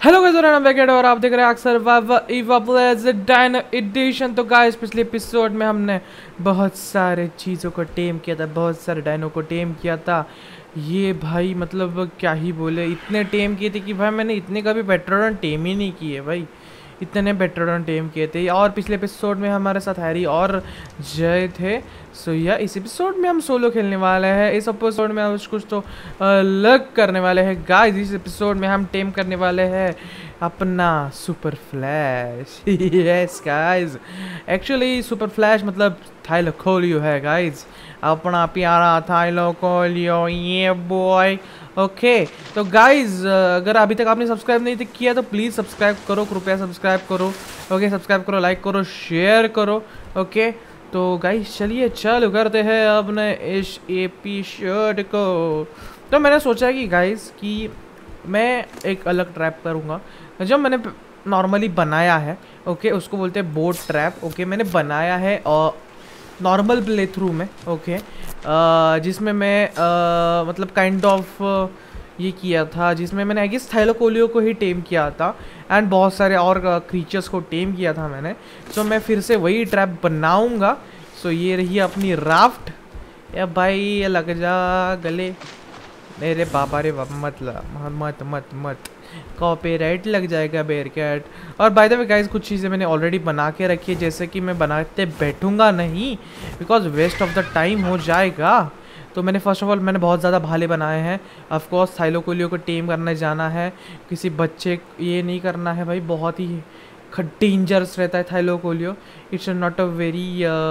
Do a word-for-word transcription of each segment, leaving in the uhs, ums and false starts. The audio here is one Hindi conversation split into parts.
हेलो गाइस और आप देख रहे हैं अक्सर डायनो एडिशन। तो गाइस पिछले एपिसोड में हमने बहुत सारे चीज़ों को टेम किया था, बहुत सारे डायनो को टेम किया था। ये भाई मतलब क्या ही बोले, इतने टेम किए थे कि भाई मैंने इतने कभी पेट्रोडन टेम ही नहीं किए भाई, इतने पेट्रोडन टेम किए थे। और पिछले एपिसोड में हमारे साथ हैरी और जय थे। सो या इस एपिसोड में हम सोलो खेलने वाले हैं। इस एपिसोड में हम कुछ तो अलग करने वाले हैं गाइस। इस एपिसोड में हम टेम करने वाले हैं अपना super flash. Yes guys, actually super flash मतलब थाइलोकोलियो है गाइस, अपना प्यारा थाइलोकोलियो, ये बॉय। ओके तो गाइज अगर अभी तक आपने सब्सक्राइब नहीं किया तो प्लीज़ सब्सक्राइब करो, कृपया सब्सक्राइब करो। ओके सब्सक्राइब करो, लाइक करो, शेयर करो। ओके तो गाइज चलिए चालू करते हैं अपने इस एपिसोड को। तो मैंने सोचा कि गाइज कि मैं एक अलग ट्रैप करूँगा जो मैंने नॉर्मली बनाया है। ओके उसको बोलते हैं बोट ट्रैप। ओके मैंने बनाया है और नॉर्मल प्ले थ्रू में। ओके uh, जिसमें मैं uh, मतलब काइंड ऑफ uh, ये किया था, जिसमें मैंने आई गेस थाइलोकोलियो को ही टेम किया था एंड बहुत सारे और क्रीचर्स को टेम किया था मैंने। सो so, मैं फिर से वही ट्रैप बनाऊंगा। सो so, ये रही अपनी राफ्ट। या भाई ये लग जा गले मेरे बाबा रे बाबा, मत ला मत मत मत कॉपीराइट लग जाएगा बेयर कैट। और बाय द वे गाइस कुछ चीज़ें मैंने ऑलरेडी बना के रखी है, जैसे कि मैं बनाते बैठूंगा नहीं because waste of the time हो जाएगा। तो मैंने फर्स्ट ऑफ ऑल मैंने बहुत ज़्यादा भाले बनाए हैं। ऑफ कोर्स थाइलोकोलियो को टेम करने जाना है, किसी बच्चे ये नहीं करना है भाई, बहुत ही डेंजरस रहता है थाइलोकोलियो। इट्स नॉट अ वेरी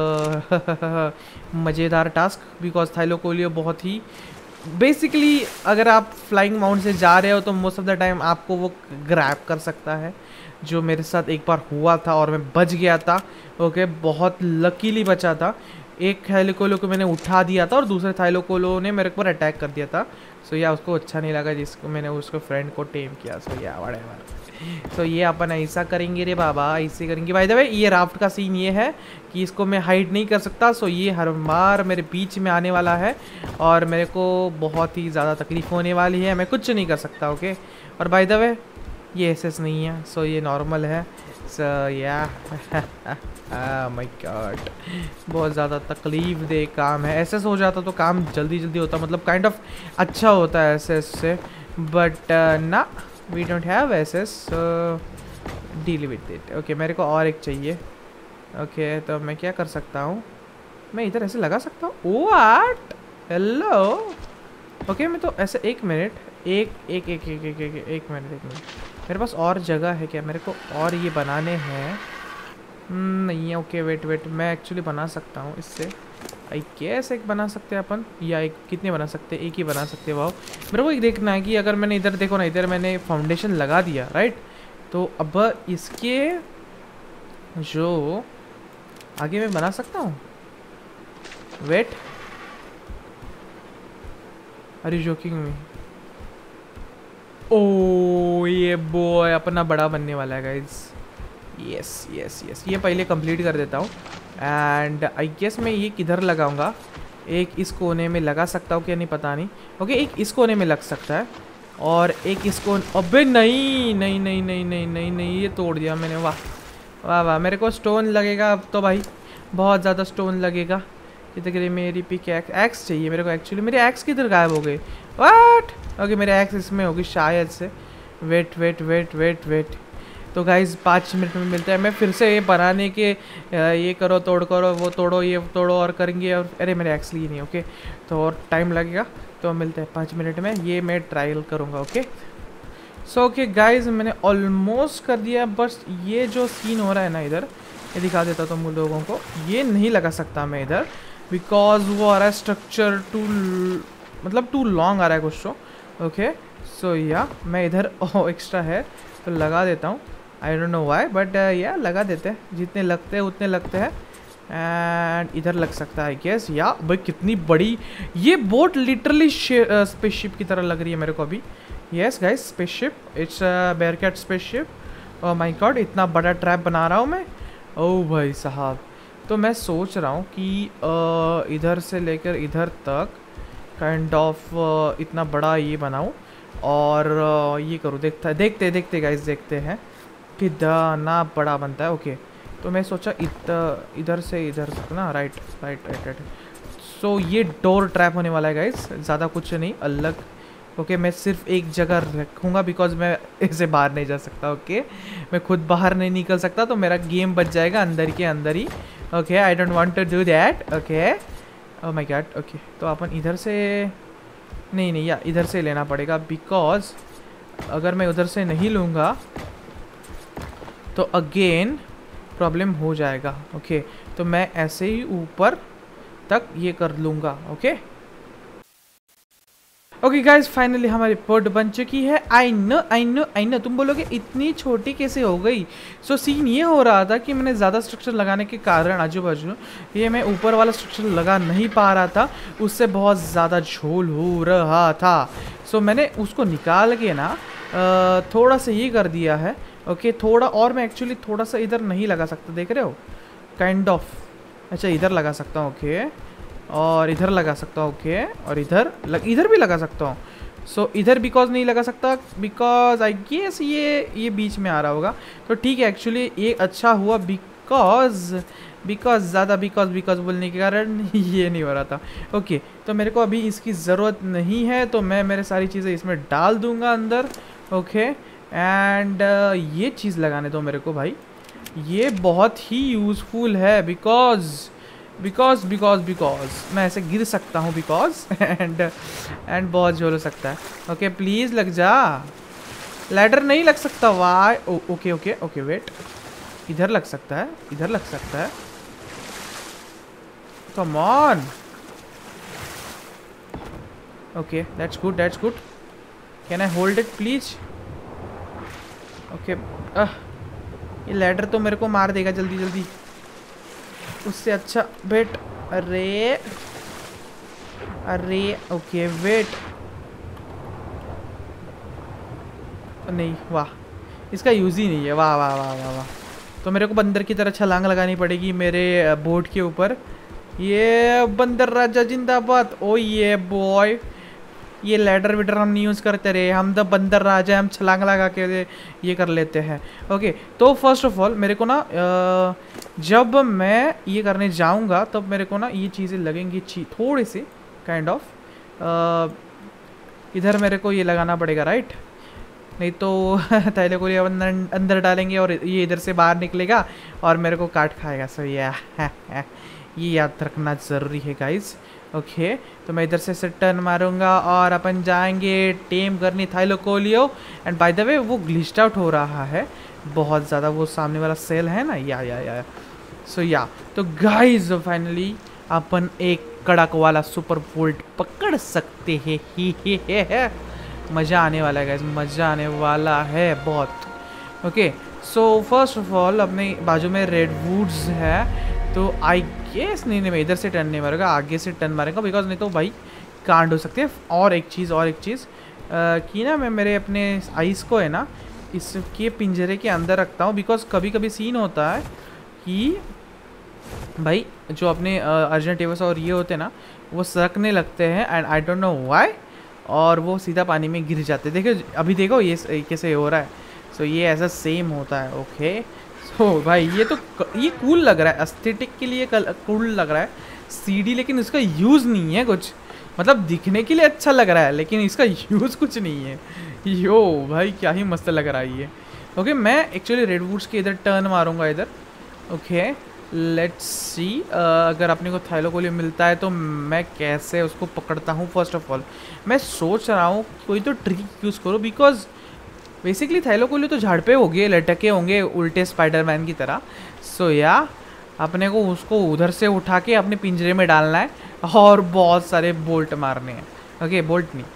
मज़ेदार टास्क बिकॉज थाइलोकोलियो बहुत ही बेसिकली अगर आप फ्लाइंग माउंट से जा रहे हो तो मोस्ट ऑफ द टाइम आपको वो ग्रैब कर सकता है, जो मेरे साथ एक बार हुआ था और मैं बच गया था। ओके बहुत लकीली बचा था। एक थाइलोकोलियो को मैंने उठा दिया था और दूसरे थाइलोकोलियो ने मेरे ऊपर अटैक कर दिया था। सो या उसको अच्छा नहीं लगा जिसको मैंने उसको फ्रेंड को टेम किया। सो या व्हाटएवर। तो ये अपन ऐसा करेंगे रे बाबा, ऐसे करेंगे। बाय द वे ये राफ्ट का सीन ये है कि इसको मैं हाइड नहीं कर सकता। सो ये हर बार मेरे बीच में आने वाला है और मेरे को बहुत ही ज़्यादा तकलीफ होने वाली है, मैं कुछ नहीं कर सकता। ओके और बाय द वे ये एस एस नहीं है, सो ये नॉर्मल है। सो या माय गॉड बहुत ज़्यादा तकलीफ दे काम है। एस एस हो जाता तो काम जल्दी जल्दी होता, मतलब काइंड ऑफ अच्छा होता है एस एस से, बट ना we don't have S S, deal with it. Okay मेरे को और एक चाहिए। ओके okay, तो मैं क्या कर सकता हूँ, मैं इधर ऐसे लगा सकता हूँ। What hello. ओके मैं तो ऐसे एक मिनट एक एक एक एक एक एक एक मिनट एक मिनट मेरे पास और जगह है क्या, मेरे को और ये बनाने हैं नहीं है। ओके वेट वेट मैं एक्चुअली बना सकता हूँ इससे, आई कैसे एक बना सकते हैं अपन, या एक कितने बना सकते हैं, एक ही बना सकते हैं। वाह मेरे को एक देखना है कि अगर मैंने इधर देखो ना, इधर मैंने फाउंडेशन लगा दिया राइट, तो अब इसके जो आगे मैं बना सकता हूँ। Wait are you joking me? Oh ये बॉय अपना बड़ा बनने वाला है गाइज। यस यस यस ये पहले कंप्लीट कर देता हूँ एंड आई गेस मैं ये किधर लगाऊंगा, एक इस कोने में लगा सकता हूँ क्या नहीं पता नहीं। ओके एक इस कोने में लग सकता है और एक इस कोने, अबे नहीं नहीं नहीं नहीं नहीं नहीं नहीं ये तोड़ दिया मैंने। वाह वाह वाह मेरे को स्टोन लगेगा अब तो भाई, बहुत ज़्यादा स्टोन लगेगा। कितने मेरी पिक एक्स चाहिए मेरे को, एक्चुअली मेरे एक्स किधर गायब हो गए। वाट ओके मेरे एक्स इसमें होगी शायद से। Wait wait wait wait wait तो गाइज पाँच मिनट में मिलता है। मैं फिर से ये बनाने के ये करो तोड़ करो वो तोड़ो ये तोड़ो और करेंगे, और अरे मेरे एक्स लिए नहीं। ओके तो और टाइम लगेगा, तो मिलते हैं पाँच मिनट में, ये मैं ट्रायल करूँगा। ओके सो ओके गाइज मैंने ऑलमोस्ट कर दिया, बस ये जो सीन हो रहा है ना इधर, ये दिखा देता तुम तो लोगों को, ये नहीं लगा सकता मैं इधर बिकॉज वो आ रहा है स्ट्रक्चर टू मतलब टू लॉन्ग आ रहा है कुछ तो। ओके सो या मैं इधर ओ एक्स्ट्रा है तो लगा देता हूँ, I don't know why but या लगा देते हैं, जितने लगते हैं उतने लगते हैं। एंड इधर लग सकता है गेस। या भाई कितनी बड़ी ये बोट, लिटरली स्पेसशिप की तरह लग रही है मेरे को अभी। Yes guys spaceship, it's bear cat spaceship. Oh my god इतना बड़ा ट्रैप बना रहा हूँ मैं। ओह भाई साहब तो मैं सोच रहा हूँ कि uh, इधर से लेकर इधर तक काइंड ऑफ uh, इतना बड़ा ये बनाऊँ और ये करूँ, देखता देखते देखते गाइस देखते हैं कि दाना बड़ा बनता है। ओके, तो मैं सोचा इधर इधर से इधर तक ना, right right right right. So ये डोर ट्रैप होने वाला है गाइस, ज़्यादा कुछ नहीं अलग। ओके, मैं सिर्फ एक जगह रखूँगा बिकॉज मैं इसे बाहर नहीं जा सकता। ओके, मैं खुद बाहर नहीं निकल सकता, तो मेरा गेम बच जाएगा अंदर के अंदर ही। Okay, I don't want to do that. Okay, oh my god. Okay, तो अपन इधर से नहीं नहीं या इधर से लेना पड़ेगा, बिकॉज अगर मैं उधर से नहीं लूँगा तो अगेन प्रॉब्लम हो जाएगा। ओके, तो मैं ऐसे ही ऊपर तक ये कर लूँगा। ओके ओके गाइज, फाइनली हमारी पोर्ट बन चुकी है। I know I know I know तुम बोलोगे इतनी छोटी कैसे हो गई। सो so, सीन ये हो रहा था कि मैंने ज़्यादा स्ट्रक्चर लगाने के कारण आजू बाजू ये मैं ऊपर वाला स्ट्रक्चर लगा नहीं पा रहा था, उससे बहुत ज़्यादा झोल हो रहा था। सो so, मैंने उसको निकाल के ना थोड़ा सा ये कर दिया है। ओके, थोड़ा और मैं एक्चुअली थोड़ा सा इधर नहीं लगा सकता, देख रहे हो काइंड ऑफ। अच्छा, इधर लगा सकता हूँ। ओके, और इधर लगा सकता हूँ। ओके, और इधर लग इधर भी लगा सकता हूँ। सो so, इधर बिकॉज नहीं लगा सकता बिकॉज आई गेस ये ये बीच में आ रहा होगा, तो ठीक है। एक्चुअली ये अच्छा हुआ बिकॉज बिकॉज ज़्यादा बिकॉज बिकॉज बोलने के कारण ये नहीं हो रहा था। ओके okay, तो मेरे को अभी इसकी ज़रूरत नहीं है, तो मैं मेरे सारी चीज़ें इसमें डाल दूँगा अंदर। ओके, एंड ये चीज़ लगाने दो मेरे को भाई, ये बहुत ही यूज़फुल है बिकॉज बिकॉज बिकॉज बिकॉज मैं ऐसे गिर सकता हूँ बिकॉज एंड एंड बहुत जोर हो सकता है। ओके, प्लीज़ लग जा। लैडर नहीं लग सकता, why. Okay okay okay wait, इधर लग सकता है, इधर लग सकता है। Come on. Okay, that's good that's good. Can I hold it please? Okay, ये लैडर तो मेरे को मार देगा जल्दी जल्दी, उससे अच्छा वेट। अरे अरे ओके वेट, नहीं वाह, इसका यूज़ ही नहीं है। वाह वाह वाह वाह वाह। तो मेरे को बंदर की तरह छलांग लगानी पड़ेगी मेरे बोट के ऊपर। ये बंदर राजा जिंदाबाद। ओ ये बॉय, ये लैडर विडर हम नहीं यूज़ करते रहे, हम द बंदर राजा, हम छलांग लगा के ये कर लेते हैं। ओके, तो फर्स्ट ऑफ ऑल मेरे को ना जब मैं ये करने जाऊंगा तब मेरे को ना ये चीज़ें लगेंगी ची थोड़ी सी काइंड ऑफ। इधर मेरे को ये लगाना पड़ेगा, राइट? नहीं तो थैले को ये अंदर अंदर डालेंगे और ये इधर से बाहर निकलेगा और मेरे को काट खाएगा। सो या ये याद रखना ज़रूरी है गाइज। ओके, तो मैं इधर से से टर्न मारूंगा और अपन जाएंगे टेम करनी थाइलोकोलियो। एंड बाय द वे वो ग्लिच्ड आउट हो रहा है बहुत ज़्यादा, वो सामने वाला सेल है ना, या या या सो या तो गाइज फाइनली अपन एक कड़क वाला सुपर वोल्ट पकड़ सकते हैं। ही ही है, मज़ा आने वाला है गाइज, मज़ा आने वाला है बहुत। Okay, so first of all अपने बाजू में रेड वुड्स है, तो आई गेस नहीं नहीं मैं इधर से टर्न नहीं मारूंगा, आगे से टर्न मारेगा बिकॉज नहीं तो भाई कांड हो सकती है। और एक चीज़ और एक चीज़ कि ना मैं मेरे अपने आइस को है ना इसके पिंजरे के अंदर रखता हूँ, बिकॉज कभी कभी सीन होता है कि भाई जो अपने अर्जेंट एवस और ये होते हैं ना वो सरकने लगते हैं and I don't know why, और वो सीधा पानी में गिर जाते हैं। देखो अभी देखो ये कैसे हो रहा है। सो so, ये ऐसा सेम होता है। ओके, सो so, भाई ये तो ये कूल लग रहा है, एस्थेटिक के लिए कूल लग रहा है सीडी, लेकिन इसका यूज़ नहीं है कुछ, मतलब दिखने के लिए अच्छा लग रहा है लेकिन इसका यूज़ कुछ नहीं है। यो भाई क्या ही मस्त लग रहा है ये। ओके, मैं एक्चुअली रेडवुड्स के इधर टर्न मारूंगा इधर। ओके, लेट्स सी अगर अपने को थाइलोकोलियो मिलता है तो मैं कैसे उसको पकड़ता हूँ। फर्स्ट ऑफ ऑल मैं सोच रहा हूँ कोई तो ट्रिक यूज़ करो, बिकॉज बेसिकली थाइलोकोलियो तो झाड़ पे होंगे, लटके होंगे उल्टे स्पाइडरमैन की तरह। सो so, या अपने को उसको उधर से उठा के अपने पिंजरे में डालना है और बहुत सारे बोल्ट मारने हैं। ओके, बोल्ट नहीं,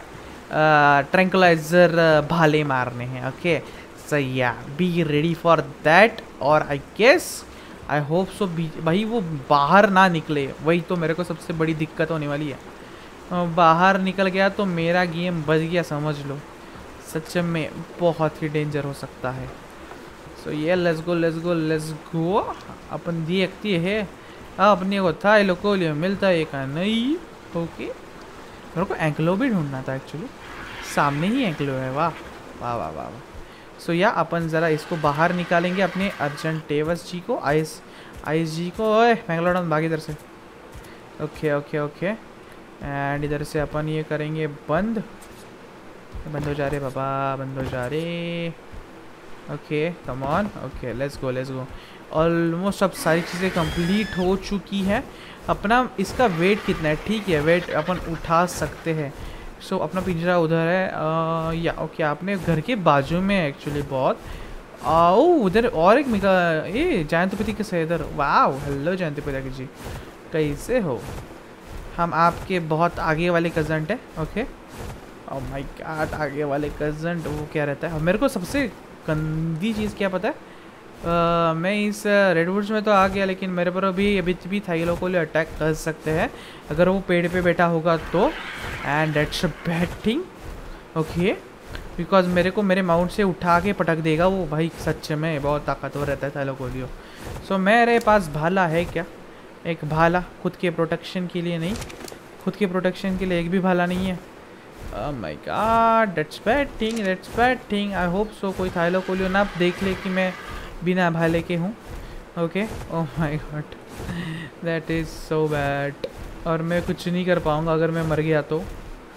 ट्रैंकुलाइजर भाले मारने हैं। ओके, सो या बी रेडी फॉर दैट। और I guess I hope so भाई वो बाहर ना निकले, वही तो मेरे को सबसे बड़ी दिक्कत होने वाली है। बाहर निकल गया तो मेरा गेम बच गया समझ लो, सच में बहुत ही डेंजर हो सकता है। सो ये let's go let's go let's go. अपन देखती है अपने को थाइलोकोलियो मिलता है का नहीं। ओके, मेरे को एंक्लो भी ढूंढना था एक्चुअली। सामने ही एंक्लो है। वाह वाह वाह वाह। सो या अपन ज़रा इसको बाहर निकालेंगे अपने अर्जेंटेवस जी को, आइस आइस जी को। ओए मैगलोडन भाग इधर से। ओके ओके ओके एंड इधर से अपन ये करेंगे बंद। बंद हो जा रहे बाबा, बंद हो जा रहे। Okay come on. Okay let's go let's go. Almost अब सारी चीज़ें कंप्लीट हो चुकी हैं। अपना इसका वेट कितना है? ठीक है, वेट अपन उठा सकते हैं। सो so, अपना पिंजरा उधर है। आ, या ओके आपने घर के बाजू में एक्चुअली बहुत आओ उधर और एक मिका ये जयंतपति के से इधर। वाह हेलो जयंतपति जी, कैसे हो? हम आपके बहुत आगे वाले कज़न है। ओके ओह माय गॉड, आगे वाले कज़न वो क्या रहता है? मेरे को सबसे गंदी चीज़ क्या पता है? Uh, मैं इस रेडवुड्स में तो आ गया, लेकिन मेरे पर अभी अभी भी थाइलोकोलियो अटैक कर सकते हैं अगर वो पेड़ पे बैठा होगा तो। And that's a bad thing. Okay because मेरे को मेरे माउंट से उठा के पटक देगा वो। भाई सच में बहुत ताकतवर रहता है थाइलोकोलियो। सो so, मेरे पास भाला है क्या? एक भाला खुद के प्रोटेक्शन के लिए। नहीं, खुद के प्रोटेक्शन के लिए एक भी भाला नहीं है। Oh my God, that's bad thing, that's bad thing. I hope so कोई थाइलोकोलियो ना देख ले कि मैं बिना भाले के हूँ। Okay oh my god, that is so bad. और मैं कुछ नहीं कर पाऊँगा अगर मैं मर गया तो।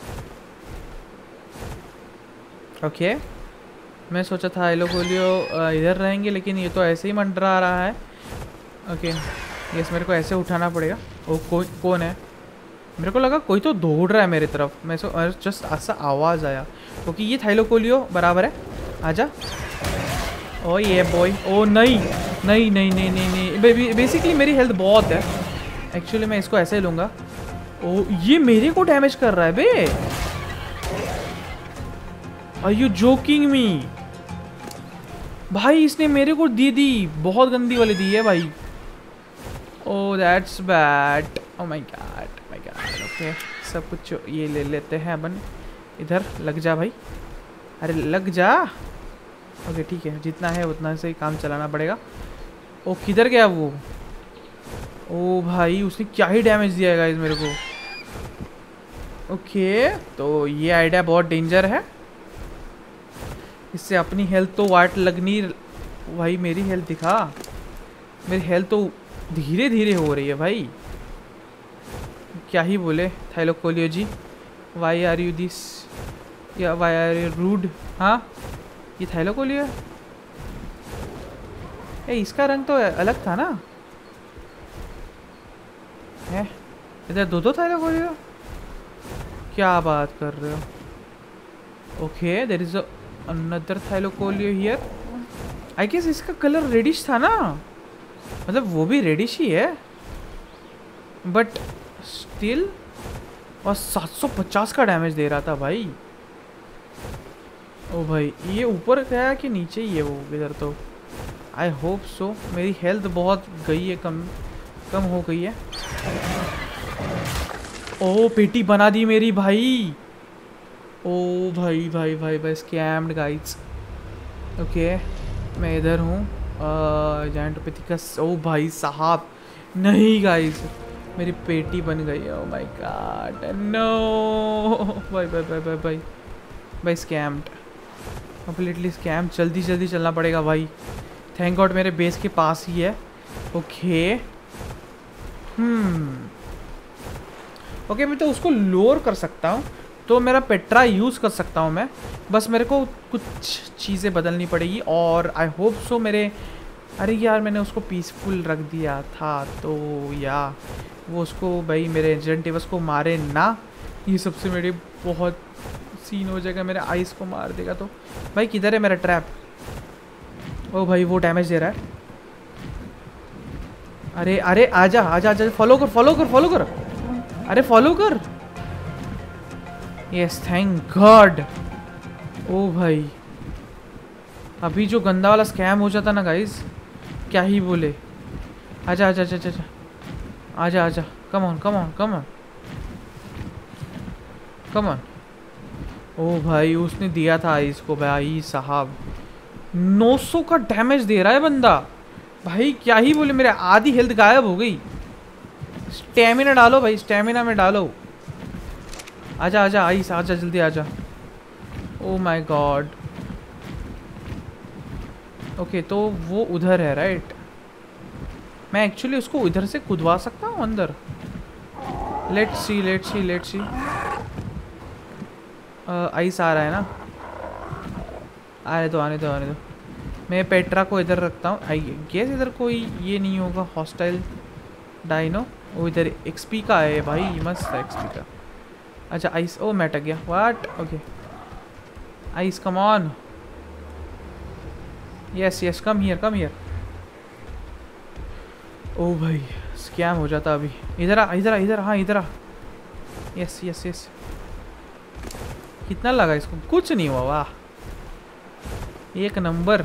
Okay okay. मैं सोचा था थाइलोकोलियो इधर रहेंगे, लेकिन ये तो ऐसे ही मंडरा रहा है। Okay okay. यस मेरे को ऐसे उठाना पड़ेगा। ओ कोई कौन है? मेरे को लगा कोई तो दौड़ रहा है मेरी तरफ। मैं सो जस्ट ऐसा आवाज़ आया क्योंकि ये थाइलोकोलियो बराबर है। आजा। ओ ये बॉय। ओ नहीं नहीं नहीं नहीं नहीं नहीं बेसिकली मेरी हेल्थ बहुत है। एक्चुअली मैं इसको ऐसे ही लूँगा। ओ ये मेरे को डैमेज कर रहा है बे। Are you joking me? भाई इसने मेरे को दी दी बहुत गंदी वाली दी है भाई। Oh that's bad. Oh my god my god. Okay सब कुछ ये ले लेते हैं अपन। इधर लग जा भाई, अरे लग जा। ओके ठीक है, जितना है उतना से ही काम चलाना पड़ेगा। ओ किधर गया वो? ओ भाई उसने क्या ही डैमेज दिया है गाइस मेरे को। ओके तो ये आइडिया बहुत डेंजर है। इससे अपनी हेल्थ तो वाट लगनी। भाई मेरी हेल्थ दिखा, मेरी हेल्थ तो धीरे धीरे हो रही है भाई। क्या ही बोले थाइलोकोलियो ji, why are you this या वाई आर यू रूड? हाँ ये थाइलोकोलियो है। इसका रंग तो अलग था ना। है इधर दो दो थाइलोकोलियो? क्या बात कर रहे हो? ओके देयर इज अनदर थाइलोकोलियो हियर। आई गेस इसका कलर रेडिश था ना, मतलब वो भी रेडिश ही है बट स्टिल। और सात सौ पचास का डैमेज दे रहा था भाई। ओ भाई ये ऊपर गया कि नीचे ही है वो? इधर तो आई होप सो। मेरी हेल्थ बहुत गई है, कम कम हो गई है। ओ पेटी बना दी मेरी भाई। ओ भाई भाई भाई भाई स्कैम्ड गाइस। ओके मैं इधर हूँ जैंटोपैथिकस। ओ भाई साहब नहीं गाइस, मेरी पेटी बन गई। Oh my god no. भाई भाई भाई भाई भाई भाई स्कैम्ड, कंप्लीटली स्कैम। जल्दी जल्दी चलना पड़ेगा भाई। थैंक गॉड मेरे बेस के पास ही है। ओके हम्म ओके मैं तो उसको लोअर कर सकता हूँ, तो मेरा पेट्रा यूज़ कर सकता हूँ मैं। बस मेरे को कुछ चीज़ें बदलनी पड़ेगी और आई होप सो मेरे। अरे यार मैंने उसको पीसफुल रख दिया था तो या वो उसको भाई मेरे एजेंटिवस को मारे ना। ये सबसे मेरी बहुत सीन हो जाएगा, मेरे आइस को मार देगा तो। भाई किधर है मेरा ट्रैप? ओ भाई वो डैमेज दे रहा है। अरे अरे आजा आजा आजा, फॉलो कर फॉलो कर फॉलो कर। अरे फॉलो कर। Yes thank God. ओ भाई अभी जो गंदा वाला स्कैम हो जाता ना गाइस, क्या ही बोले। आजा आजा आजा आजा आजा आजा come on come on come on come on. Oh भाई उसने दिया था इसको भाई साहब। नौ सौ का डैमेज दे रहा है बंदा भाई, क्या ही बोले। मेरे आधी हेल्थ गायब हो गई। स्टैमिना डालो भाई, स्टैमिना में डालो। आजा आजा आइस आजा जल्दी आजा। ओ माय गॉड। ओके तो वो उधर है राइट। मैं एक्चुअली उसको इधर से कूदवा सकता हूँ अंदर। Let's see let's see let's see. Ice आ रहा है ना, आने दो आने दो आने दो। मैं पेट्रा को इधर रखता हूँ। आई गेस इधर कोई ये नहीं होगा हॉस्टाइल डाइनो। वो इधर एक्सपी का है भाई, मस्त है एक्सपी का। अच्छा आइस, ओ मैं अटक गया। What? Okay ice come on. Yes yes come here come here. ओ भाई स्कैम हो जाता अभी। इधर आ इधर आ इधर। हाँ इधर आ। Yes yes yes. कितना लगा इसको? कुछ नहीं हुआ। वाह एक नंबर।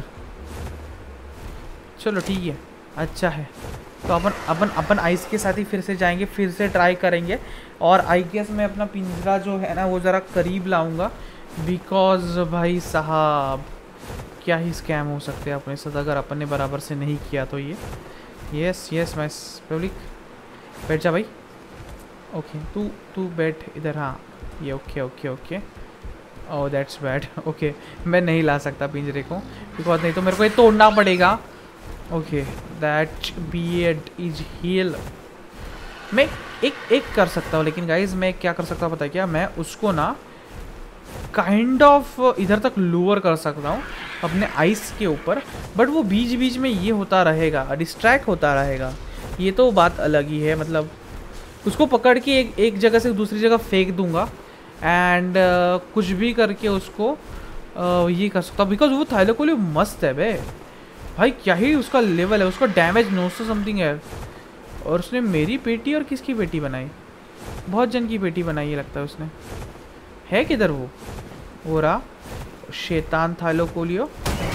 चलो ठीक है, अच्छा है। तो अपन अपन अपन आइस के साथ ही फिर से जाएंगे, फिर से ट्राई करेंगे। और आई गेस मैं अपना पिंजरा जो है ना वो ज़रा करीब लाऊंगा, बिकॉज भाई साहब क्या ही स्कैम हो सकते हैं अपने साथ अगर अपन ने बराबर से नहीं किया तो। ये यस यस मैं पब्लिक बैठ जा भाई। ओके तू तू बैठ इधर। हाँ ये okay okay okay. Oh that's bad. Okay मैं नहीं ला सकता पिंजरे को, बिकॉज नहीं तो मेरे को ये तोड़ना पड़ेगा। Okay that beard is heal. मैं एक एक कर सकता हूँ, लेकिन गाइज मैं क्या कर सकता हूँ पता है क्या? मैं उसको ना काइंड ऑफ इधर तक लोअर कर सकता हूँ अपने आइस के ऊपर, बट वो बीच बीच में ये होता रहेगा, डिस्ट्रैक्ट होता रहेगा। ये तो बात अलग ही है। मतलब उसको पकड़ के एक एक जगह से दूसरी जगह फेंक दूंगा एंड uh, कुछ भी करके उसको uh, ये कर सकता हूँ, बिकॉज वो थाइलोकोलियो मस्त है बे भाई। क्या ही उसका लेवल है, उसका डैमेज नौ सौ समथिंग है। और उसने मेरी पेटी और किसकी पेटी बनाई? बहुत जन की पेटी बनाई है लगता है उसने। है किधर वो? हो रहा शैतान थाइलोकोलियो।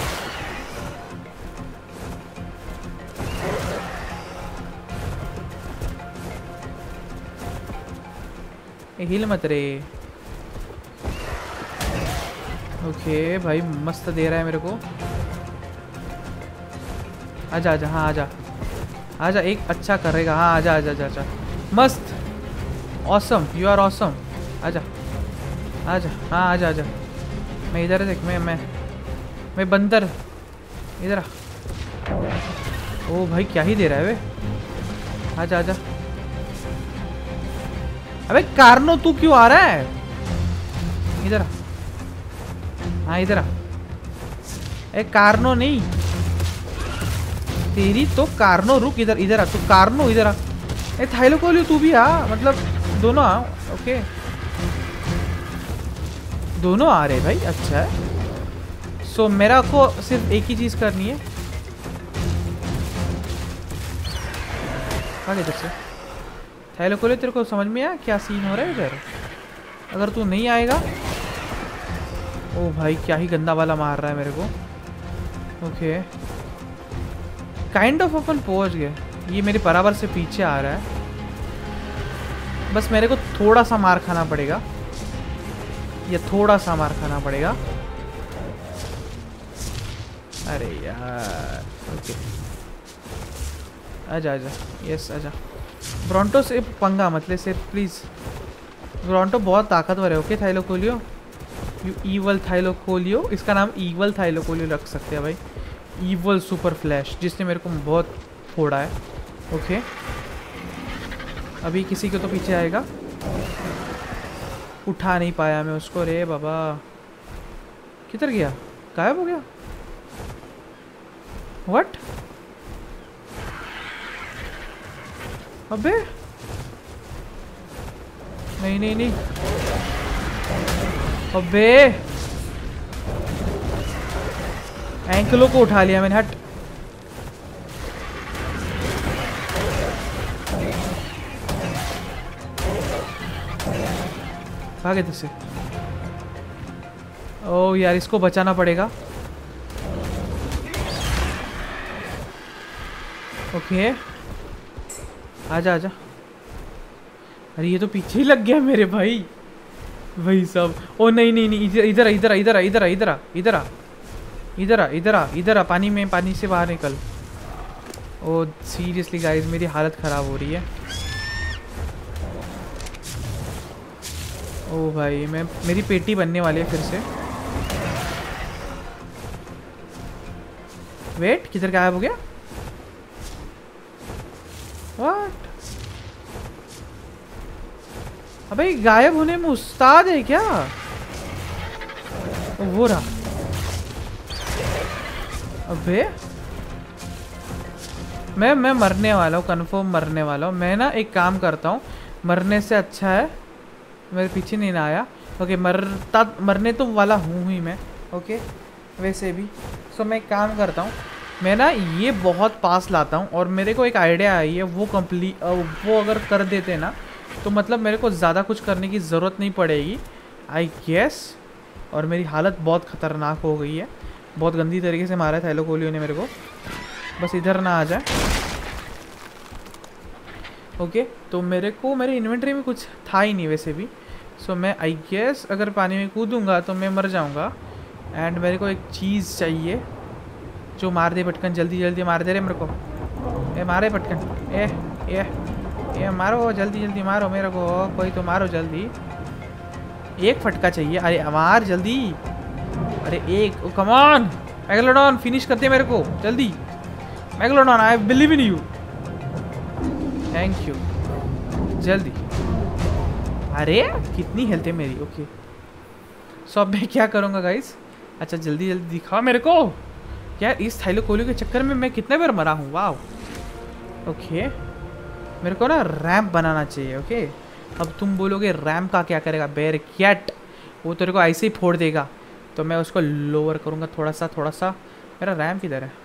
हिल मत रे। ओके भाई मस्त दे रहा है मेरे को। आजा आजा। हाँ आजा आजा, एक अच्छा करेगा। हाँ आजा आजा आजा आजा। मस्त ऑसम, यू आर ऑसम। आजा आजा। हाँ आजा आजा। मैं इधर देख, मैं मैं मैं बंदर इधर आ। ओ भाई क्या ही दे रहा है वे। आजा आजा। अबे कार्नो तू क्यों आ रहा है? इधर आ। हाँ इधर आ। ए कार्नो नहीं, तेरी तो कार्नो। रुक इधर इधर आ तू। कार्नो इधर आ। ए थाइलोकोलियो तू भी आ, मतलब दोनों आ। ओके दोनों आ रहे भाई, अच्छा है। सो so, मेरा को सिर्फ एक ही चीज करनी है। भाग इधर से। थाइलोकोलियो तेरे को समझ में आया क्या सीन हो रहा है इधर? अगर तू नहीं आएगा। ओ भाई क्या ही गंदा वाला मार रहा है मेरे को। ओके काइंड ऑफ अपन पहुंच गए। ये मेरे बराबर से पीछे आ रहा है, बस मेरे को थोड़ा सा मार खाना पड़ेगा। ये थोड़ा सा मार खाना पड़ेगा। अरे यार ओके आजा आजा। यस आजा। ब्रोंटो से पंगा मत ले सिर्फ प्लीज। ब्रोंटो बहुत ताकतवर है। Okay थाइलोकोलियो, you evil थाइलोकोलियो। इसका नाम ईवल थाइलोकोलियो रख सकते हैं भाई। ईवल सुपर फ्लैश, जिसने मेरे को बहुत फोड़ा है। ओके अभी किसी को तो पीछे आएगा। उठा नहीं पाया मैं उसको। रे बाबा किधर गया? गायब हो गया। व्हाट? अबे नहीं नहीं नहीं। अबे एंकलों को उठा लिया मैंने। हट। भागे तुझसे। ओ यार इसको बचाना पड़ेगा। ओके आजा आजा। अरे ये तो पीछे ही लग गया मेरे भाई। भाई साहब ओ नहीं नहीं नहीं। इधर इधर इधर इधर इधर इधर आ इधर आ इधर आ इधर आ। पानी में, पानी से बाहर निकल। ओ सीरियसली गाइस मेरी हालत ख़राब हो रही है। ओ भाई मैं, मेरी पेटी बनने वाली है फिर से। वेट, किधर गायब हो गया? व्हाट? अबे गायब होने में उस्ताद है क्या? वो रहा। अबे मैं मैं मरने वाला हूँ, कन्फर्म मरने वाला हूँ। मैं ना एक काम करता हूँ, मरने से अच्छा है मेरे पीछे नहीं ना आया। ओके, मरता मरने तो वाला हूँ ही मैं। ओके वैसे भी सो मैं एक काम करता हूँ, मैं ना ये बहुत पास लाता हूँ और मेरे को एक आइडिया आई है, वो कंप्लीट वो अगर कर देते ना तो मतलब मेरे को ज़्यादा कुछ करने की ज़रूरत नहीं पड़ेगी आई गेस। और मेरी हालत बहुत ख़तरनाक हो गई है, बहुत गंदी तरीके से मारा है थैलोकोलियो ने मेरे को। बस इधर ना आ जाए। ओके तो मेरे को मेरे इन्वेंटरी में कुछ था ही नहीं वैसे भी। सो मैं आई गेस अगर पानी में कूदूँगा तो मैं मर जाऊँगा। एंड मेरे को एक चीज़ चाहिए जो मार दे पटकन, जल्दी जल्दी मार दे रे मेरे को। ए मारे पटकन, ए ए ए मारो जल्दी जल्दी मारो मेरे को, कोई तो मारो जल्दी। एक फटका चाहिए, अरे मार जल्दी। अरे एक, ओ कम ऑन मेगालोडॉन, फिनिश कर दे मेरे को जल्दी। Megalodon I believe in you, thank you जल्दी। अरे कितनी हेल्थ है मेरी। ओके सो अब मैं क्या करूँगा गाइस? अच्छा जल्दी जल्दी दिखाओ मेरे को यार, इस थैलोकोलियो के चक्कर में मैं कितने बार मरा हूँ। वाह ओके मेरे को ना रैम्प बनाना चाहिए। ओके अब तुम बोलोगे रैम्प का क्या करेगा? बेयर कैट वो तेरे को ऐसे ही फोड़ देगा, तो मैं उसको लोअर करूँगा थोड़ा सा थोड़ा सा। मेरा रैम्प किधर है?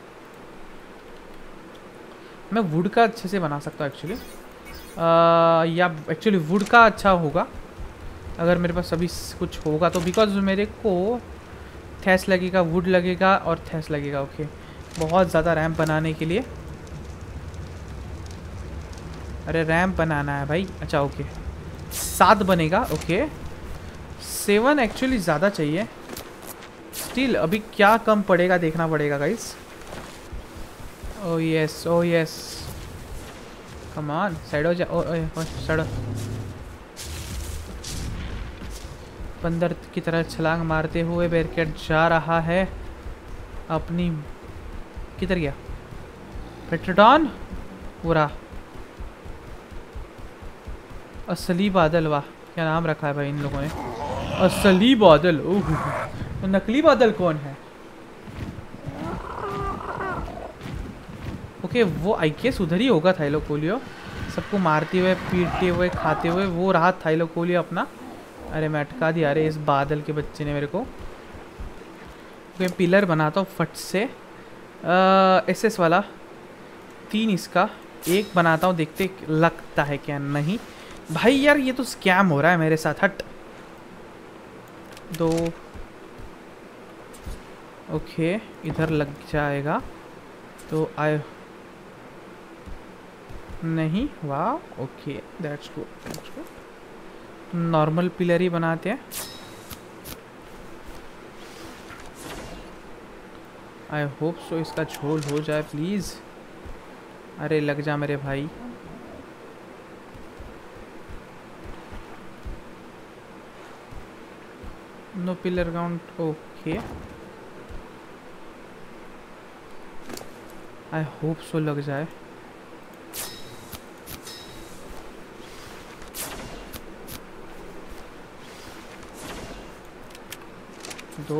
मैं वुड का अच्छे से बना सकता हूँ एक्चुअली, या एक्चुअली वुड का अच्छा होगा अगर मेरे पास अभी कुछ होगा तो, बिकॉज मेरे को थैस लगेगा, वुड लगेगा और थैस लगेगा। ओके बहुत ज़्यादा रैम्प बनाने के लिए। अरे रैम्प बनाना है भाई। अच्छा ओके सात बनेगा। ओके सेवन एक्चुअली ज़्यादा चाहिए, स्टिल अभी क्या कम पड़ेगा देखना पड़ेगा guys. O yes O yes come on side हो जा। ओ साइड बंदर की तरह छलांग मारते हुए बेरकेट जा रहा है अपनी। किधर गया? पेट्रोडॉन पूरा असली बादल। वाह क्या नाम रखा है भाई इन लोगों ने, असली बादल। ओह तो नकली बादल कौन है? ओके वो आई गेस उधर ही होगा थैलोकोलियो, सबको मारते हुए पीटते हुए खाते हुए वो रहा थैलोकोलियो अपना। अरे मैं अटका दिया अरे इस बादल के बच्चे ने मेरे को। मैं पिलर बनाता हूँ फट से, एस एस वाला तीन इसका एक बनाता हूँ, देखते लगता है क्या। नहीं भाई यार ये तो स्कैम हो रहा है मेरे साथ। हट दो। ओके इधर लग जाएगा तो आए नहीं। वाह okay that's good that's good. Normal pillar ही बनाते हैं। आई होप सो इसका झोल हो जाए प्लीज़। अरे लग जा मेरे भाई। No pillar count. Okay I hope so लग जाए। दो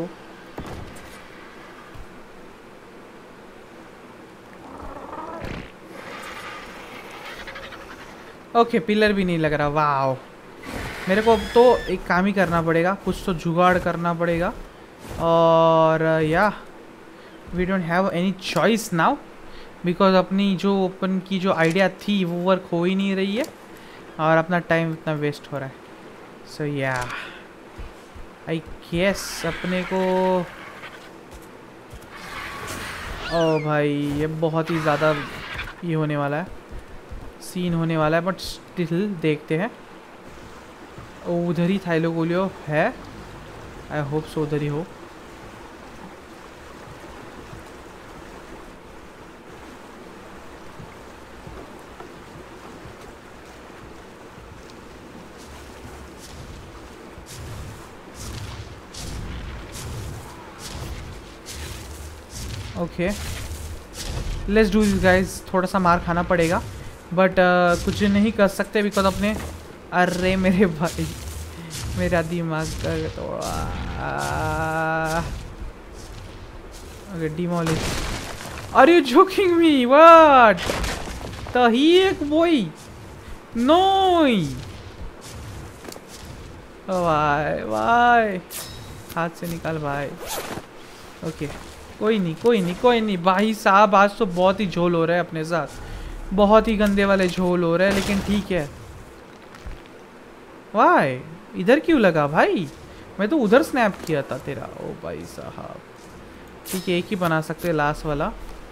ओके पिलर भी नहीं लग रहा। वाह मेरे को अब तो एक काम ही करना पड़ेगा, कुछ तो जुगाड़ करना पड़ेगा। और या we don't have any choice now, because अपनी जो ओपन की जो आइडिया थी वो वर्क हो ही नहीं रही है और अपना टाइम इतना वेस्ट हो रहा है। सो या आई गेस अपने को ओ भाई ये बहुत ही ज़्यादा ये होने वाला है, सीन होने वाला है, बट स्टिल देखते हैं। उधर ही थैलोकोलियो है, आई होप सो उधर ही हो। Okay let's do this guys. थोड़ा सा मार खाना पड़ेगा बट uh, कुछ नहीं कर सकते बिकॉज अपने। अरे मेरे भाई मेरा दिमाग का थोड़ा। Okay demolish. Are you joking me what the heck boy नोई। वाई वाई हाथ से निकाल भाई। ओके कोई नहीं कोई नहीं कोई नहीं भाई साहब आज तो बहुत ही झोल हो रहा है अपने साथ। बहुत ही गंदे वाले झोल हो रहे हैं लेकिन ठीक है। वाई इधर क्यों लगा भाई? मैं तो उधर स्नैप किया था तेरा। ओ भाई साहब ठीक है एक ही बना सकते हैं लास्ट वाला।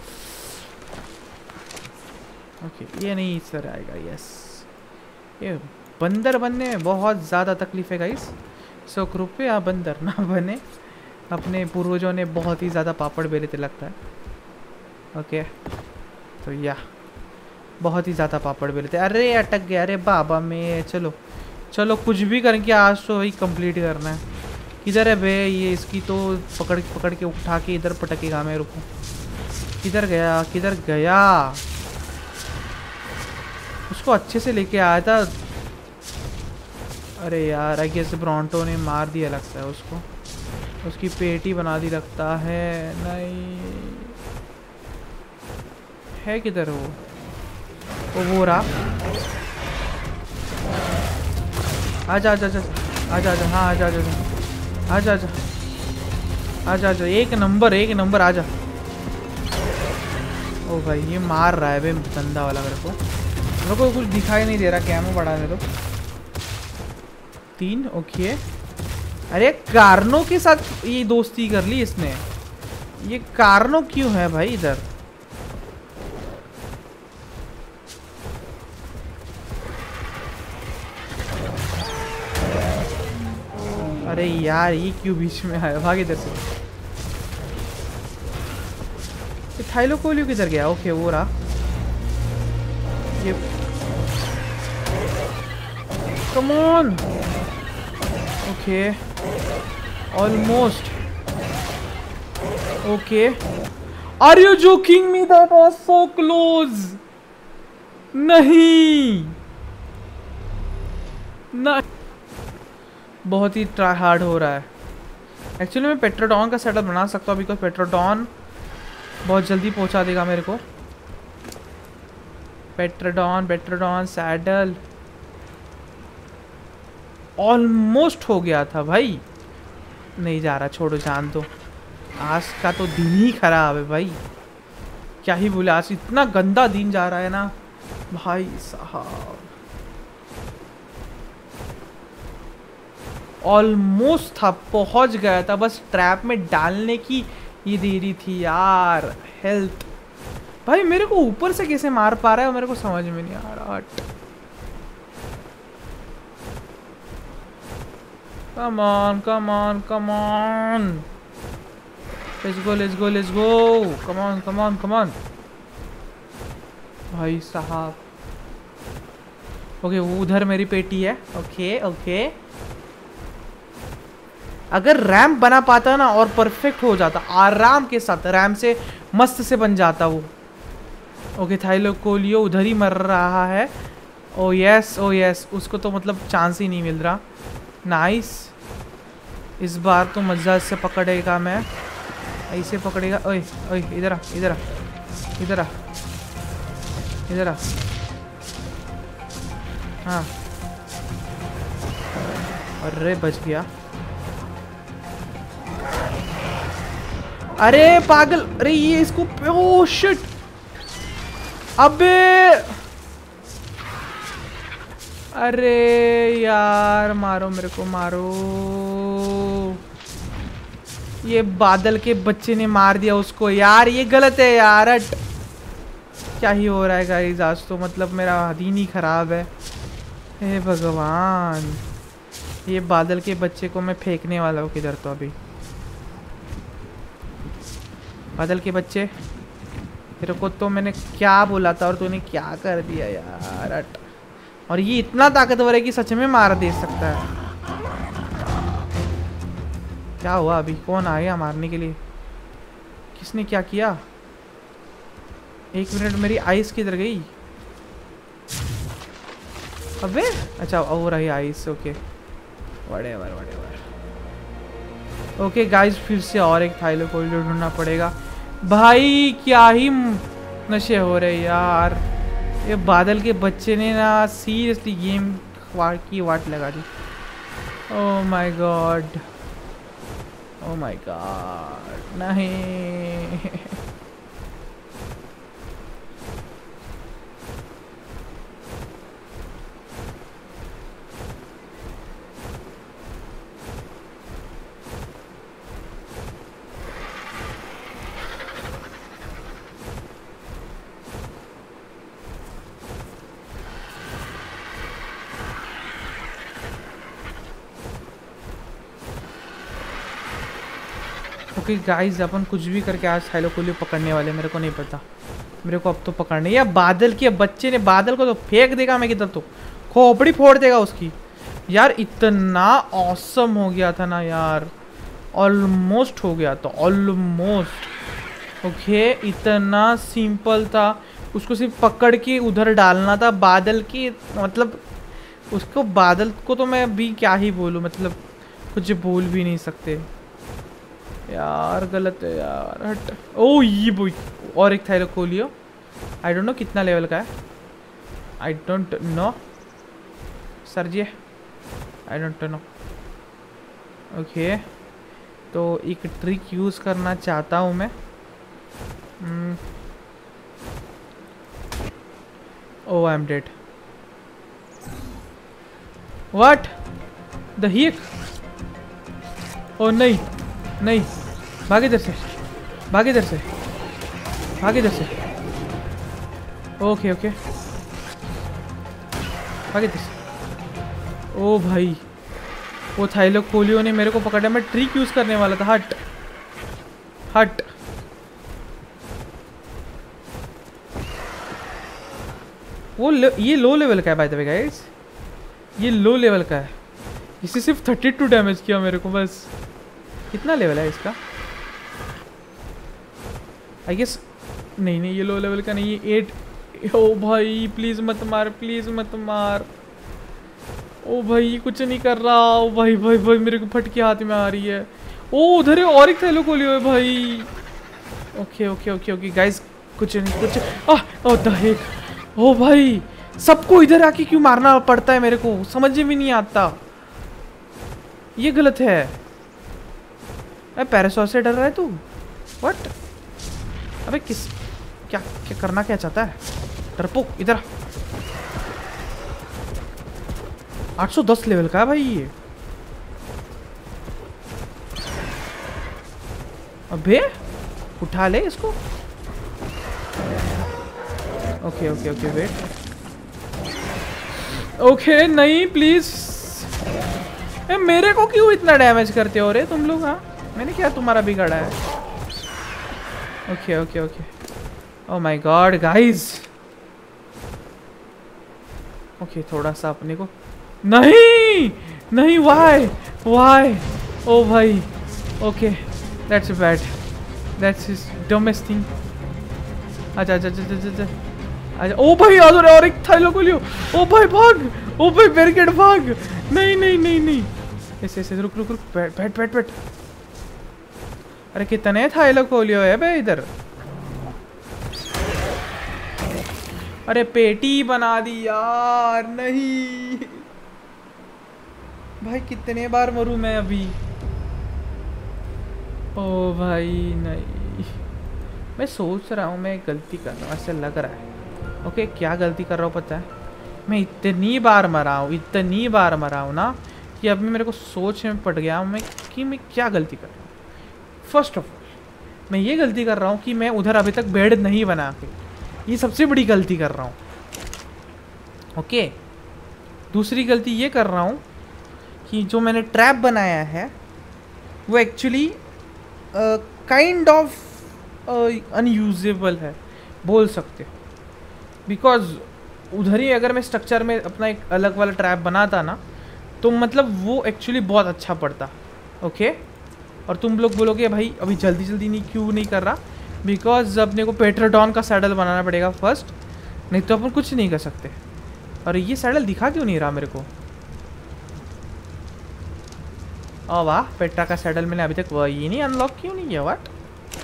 ओके ये नहीं सर आएगा। यस ये बंदर बनने में बहुत ज़्यादा तकलीफ है गाइस। सो कृपया बंदर ना बने। अपने पूर्वजों ने बहुत ही ज़्यादा पापड़ बेले थे लगता है। ओके तो या बहुत ही ज़्यादा पापड़ बेले थे। अरे अटक गया अरे बाबा में। चलो चलो कुछ भी करके आज तो वही कंप्लीट करना है। किधर है बे ये? इसकी तो पकड़ पकड़ के उठा के इधर पटकेगा। मैं रुकूं। किधर गया किधर गया? उसको अच्छे से लेके आया था। अरे यार आई गेस ब्रॉन्टो ने मार दिया लगता है उसको। उसकी पेटी बना दी लगता है। नहीं है किधर वो? वो वो रहा। आजा आजा आजा आजा आजा हाँ आजा आजा आजा आजा आजा आजा एक नंबर एक नंबर आजा। ओ भाई ये मार रहा है बे गंदा वाला। मेरे को मेरे को कुछ दिखाई नहीं दे रहा। कैमो बढ़ाने दो। तीन ओके। अरे कारणों के साथ ये दोस्ती कर ली इसने। ये कारणों क्यों है भाई इधर? अरे यार ये क्यों बीच में आया? भाग इधर से। थाइलोकोलियो किधर गया? ओके वो रहा। ये कम on. Okay almost okay. Are you joking me? That was so close. नहीं नहीं बहुत ही ट्राई हार्ड हो रहा है। एक्चुअली मैं पेट्रोडॉन का सेटअप बना सकता हूँ बिकॉज पेट्रोडॉन बहुत जल्दी पहुंचा देगा मेरे को। पेट्रोडॉन पेट्रोडॉन सैडल ऑलमोस्ट हो गया था भाई। नहीं जा रहा छोड़ो जान दो। आज का तो दिन ही खराब है भाई। क्या ही बोले आज इतना गंदा दिन जा रहा है ना भाई साहब। ऑलमोस्ट था पहुंच गया था बस ट्रैप में डालने की ये देरी थी यार। हेल्थ भाई मेरे को ऊपर से कैसे मार पा रहा है मेरे को समझ में नहीं आ रहा। कम on come on come on let's go let's go let's go. Come on come on come on भाई साहब। ओके वो उधर मेरी पेटी है। ओके ओके अगर रैम्प बना पाता ना और परफेक्ट हो जाता आराम के साथ रैम से मस्त से बन जाता वो। ओके थाइलोकोलियो उधर ही मर रहा है। ओ यस ओ यस उसको तो मतलब चांस ही नहीं मिल रहा। नाइस इस बार तो मजा से पकड़ेगा। मैं ऐसे पकड़ेगा। ओए ओए इधर आ इधर आ इधर आ इधर आ। हाँ अरे बच गया। अरे पागल। अरे ये इसको ओह शिट। अबे अरे यार मारो मेरे को मारो। ये बादल के बच्चे ने मार दिया उसको यार। ये गलत है यार। हट क्या ही हो रहा है गाइस आज तो मतलब मेरा दिन ही खराब है। हे भगवान ये बादल के बच्चे को मैं फेंकने वाला हूँ किधर। तो अभी बादल के बच्चे तेरे को तो मैंने क्या बोला था और तूने क्या कर दिया यार। हट। और ये इतना ताकतवर है कि सच में मार दे सकता है। क्या हुआ अभी? कौन आया मारने के लिए? किसने क्या किया? एक मिनट, मेरी आइस किधर गई? अबे अच्छा हो रही ice. Okay whatever whatever. Okay guys, फिर से और एक थाइलोकोलियो ढूंढना पड़ेगा। भाई क्या ही नशे हो रहे यार, ये बादल के बच्चे ने ना सीरियसली गेम की वाट लगा दी। ओह my God, oh my God, नहीं। ओके गाइस, अपन कुछ भी करके आज थाइलोकोलियो पकड़ने वाले, मेरे को नहीं पता। मेरे को अब तो पकड़ने, या बादल के बच्चे ने बादल को तो फेंक देगा मैं किधर, तो खोपड़ी फोड़ देगा उसकी। यार इतना ऑसम हो गया था ना यार, ऑलमोस्ट हो गया था, ऑलमोस्ट। ओके इतना सिंपल था, उसको सिर्फ पकड़ के उधर डालना था बादल की। मतलब उसको बादल को तो मैं भी क्या ही बोलूँ, मतलब कुछ बोल भी नहीं सकते यार, गलत है यार, हट। ओ ये बोई, और एक थाइलोकोलियो। आई डोंट नो कितना लेवल का है, आई don't no sir ji, I don't no. Okay तो एक ट्रिक यूज़ करना चाहता हूँ मैं। ओ I am dead. What the हिक? ओ नहीं नहीं, भाग इधर से, भाग इधर से, भाग इधर से। ओके ओके, भाग इधर से। ओ भाई, वो थाइलोकोलियो ने मेरे को पकड़ा, मैं ट्रिक यूज करने वाला था। हट हट। वो ये लो लेवल का है बाय द वे गाइस, ये लो लेवल का है। इसे सिर्फ थर्टी टू डैमेज किया मेरे को बस। कितना लेवल है इसका? आई गेस नहीं नहीं, ये लो लेवल का नहीं है, एट। ओ भाई प्लीज मत मार, प्लीज मत मार। ओ भाई कुछ नहीं कर रहा। ओ भाई भाई भाई मेरे को फटके हाथ में आ रही है। ओ उधर है और एक थाइलोकोलियो है भाई। Okay okay okay okay guys, कुछ नहीं कुछ। आह ओ द हेक। ओ भाई सबको इधर आके क्यों मारना पड़ता है मेरे को, समझ में नहीं आता, ये गलत है। अरे पैरासॉट से डर रहा है तू? व्हाट? अबे किस क्या क्या करना क्या चाहता है डरपोक? इधर आठ सौ दस लेवल का है भाई ये। अबे उठा ले इसको। Okay okay okay wait. Okay नहीं प्लीज, मेरे को क्यों इतना डैमेज करते हो रे तुम लोग? हाँ मैंने क्या तुम्हारा बिगाड़ा है? Okay okay okay. Oh my God guys. Okay थोड़ा सा अपने को, नहीं नहीं, व्हाई व्हाई? ओ भाई okay that's bad, that's is dumbest thing. अच्छा अच्छा अच्छा अच्छा अच्छा। ओ भाई और और एक थाइलोकोलियो। ओ भाई भाग, ओ भाई बैरिकेड भाग। नहीं नहीं नहीं नहीं, ऐसे ऐसे रुक रुक रुक, बैठ बैठ बैठ बैठ। अरे कितने थाइलोकोलियो है बे इधर? अरे पेटी बना दी यार, नहीं भाई कितने बार मरूं मैं अभी? ओ भाई नहीं, मैं सोच रहा हूँ मैं गलती कर रहा हूँ, ऐसा लग रहा है। ओके क्या गलती कर रहा हूँ पता है? मैं इतनी बार मरा हूँ, इतनी बार मरा हूँ ना कि अभी मेरे को सोच में पड़ गया हूँ मैं कि मैं क्या गलती कर रहा हूँ। फर्स्ट ऑफ ऑल मैं ये गलती कर रहा हूँ कि मैं उधर अभी तक बेड नहीं बना के, ये सबसे बड़ी गलती कर रहा हूँ। ओके दूसरी गलती ये कर रहा हूँ कि जो मैंने ट्रैप बनाया है वो एक्चुअली काइंड ऑफ अनयूजेबल है बोल सकते हो, बिकॉज उधर ही अगर मैं स्ट्रक्चर में अपना एक अलग वाला ट्रैप बनाता ना तो मतलब वो एक्चुअली बहुत अच्छा पड़ता। ओके और तुम लोग बोलोगे भाई अभी जल्दी जल्दी नहीं क्यों नहीं कर रहा, बिकॉज अपने को पेट्रोडॉन का सैडल बनाना पड़ेगा फर्स्ट, नहीं तो अपन कुछ नहीं कर सकते। और ये सैडल दिखा क्यों नहीं रहा मेरे को? ओ वाह, पेट्रा का सैडल मैंने अभी तक ये नहीं अनलॉक क्यों नहीं किया? व्हाट?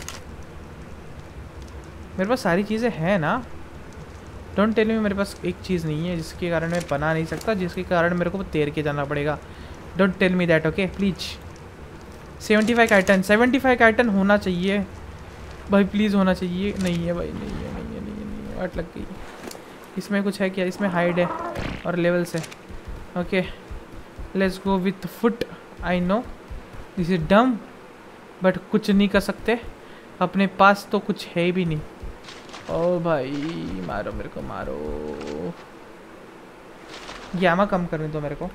मेरे पास सारी चीज़ें हैं ना? डोंट टेल मी मेरे पास एक चीज़ नहीं है जिसके कारण मैं बना नहीं सकता, जिसके कारण मेरे को तैर के जाना पड़ेगा। Don't tell me that, okay please. Seventy five chiton, seventy five chiton होना चाहिए भाई, प्लीज़ होना चाहिए। नहीं है भाई, नहीं है, नहीं है, नहीं है, नहीं है। वाट लग गई। इसमें कुछ है क्या? इसमें हाइड है और लेवल्स है। Okay let's go with foot. I know this is dumb, but कुछ नहीं कर सकते, अपने पास तो कुछ है भी नहीं। ओ भाई मारो मेरे को, मारो। ग्यामा कम करने दो मेरे को।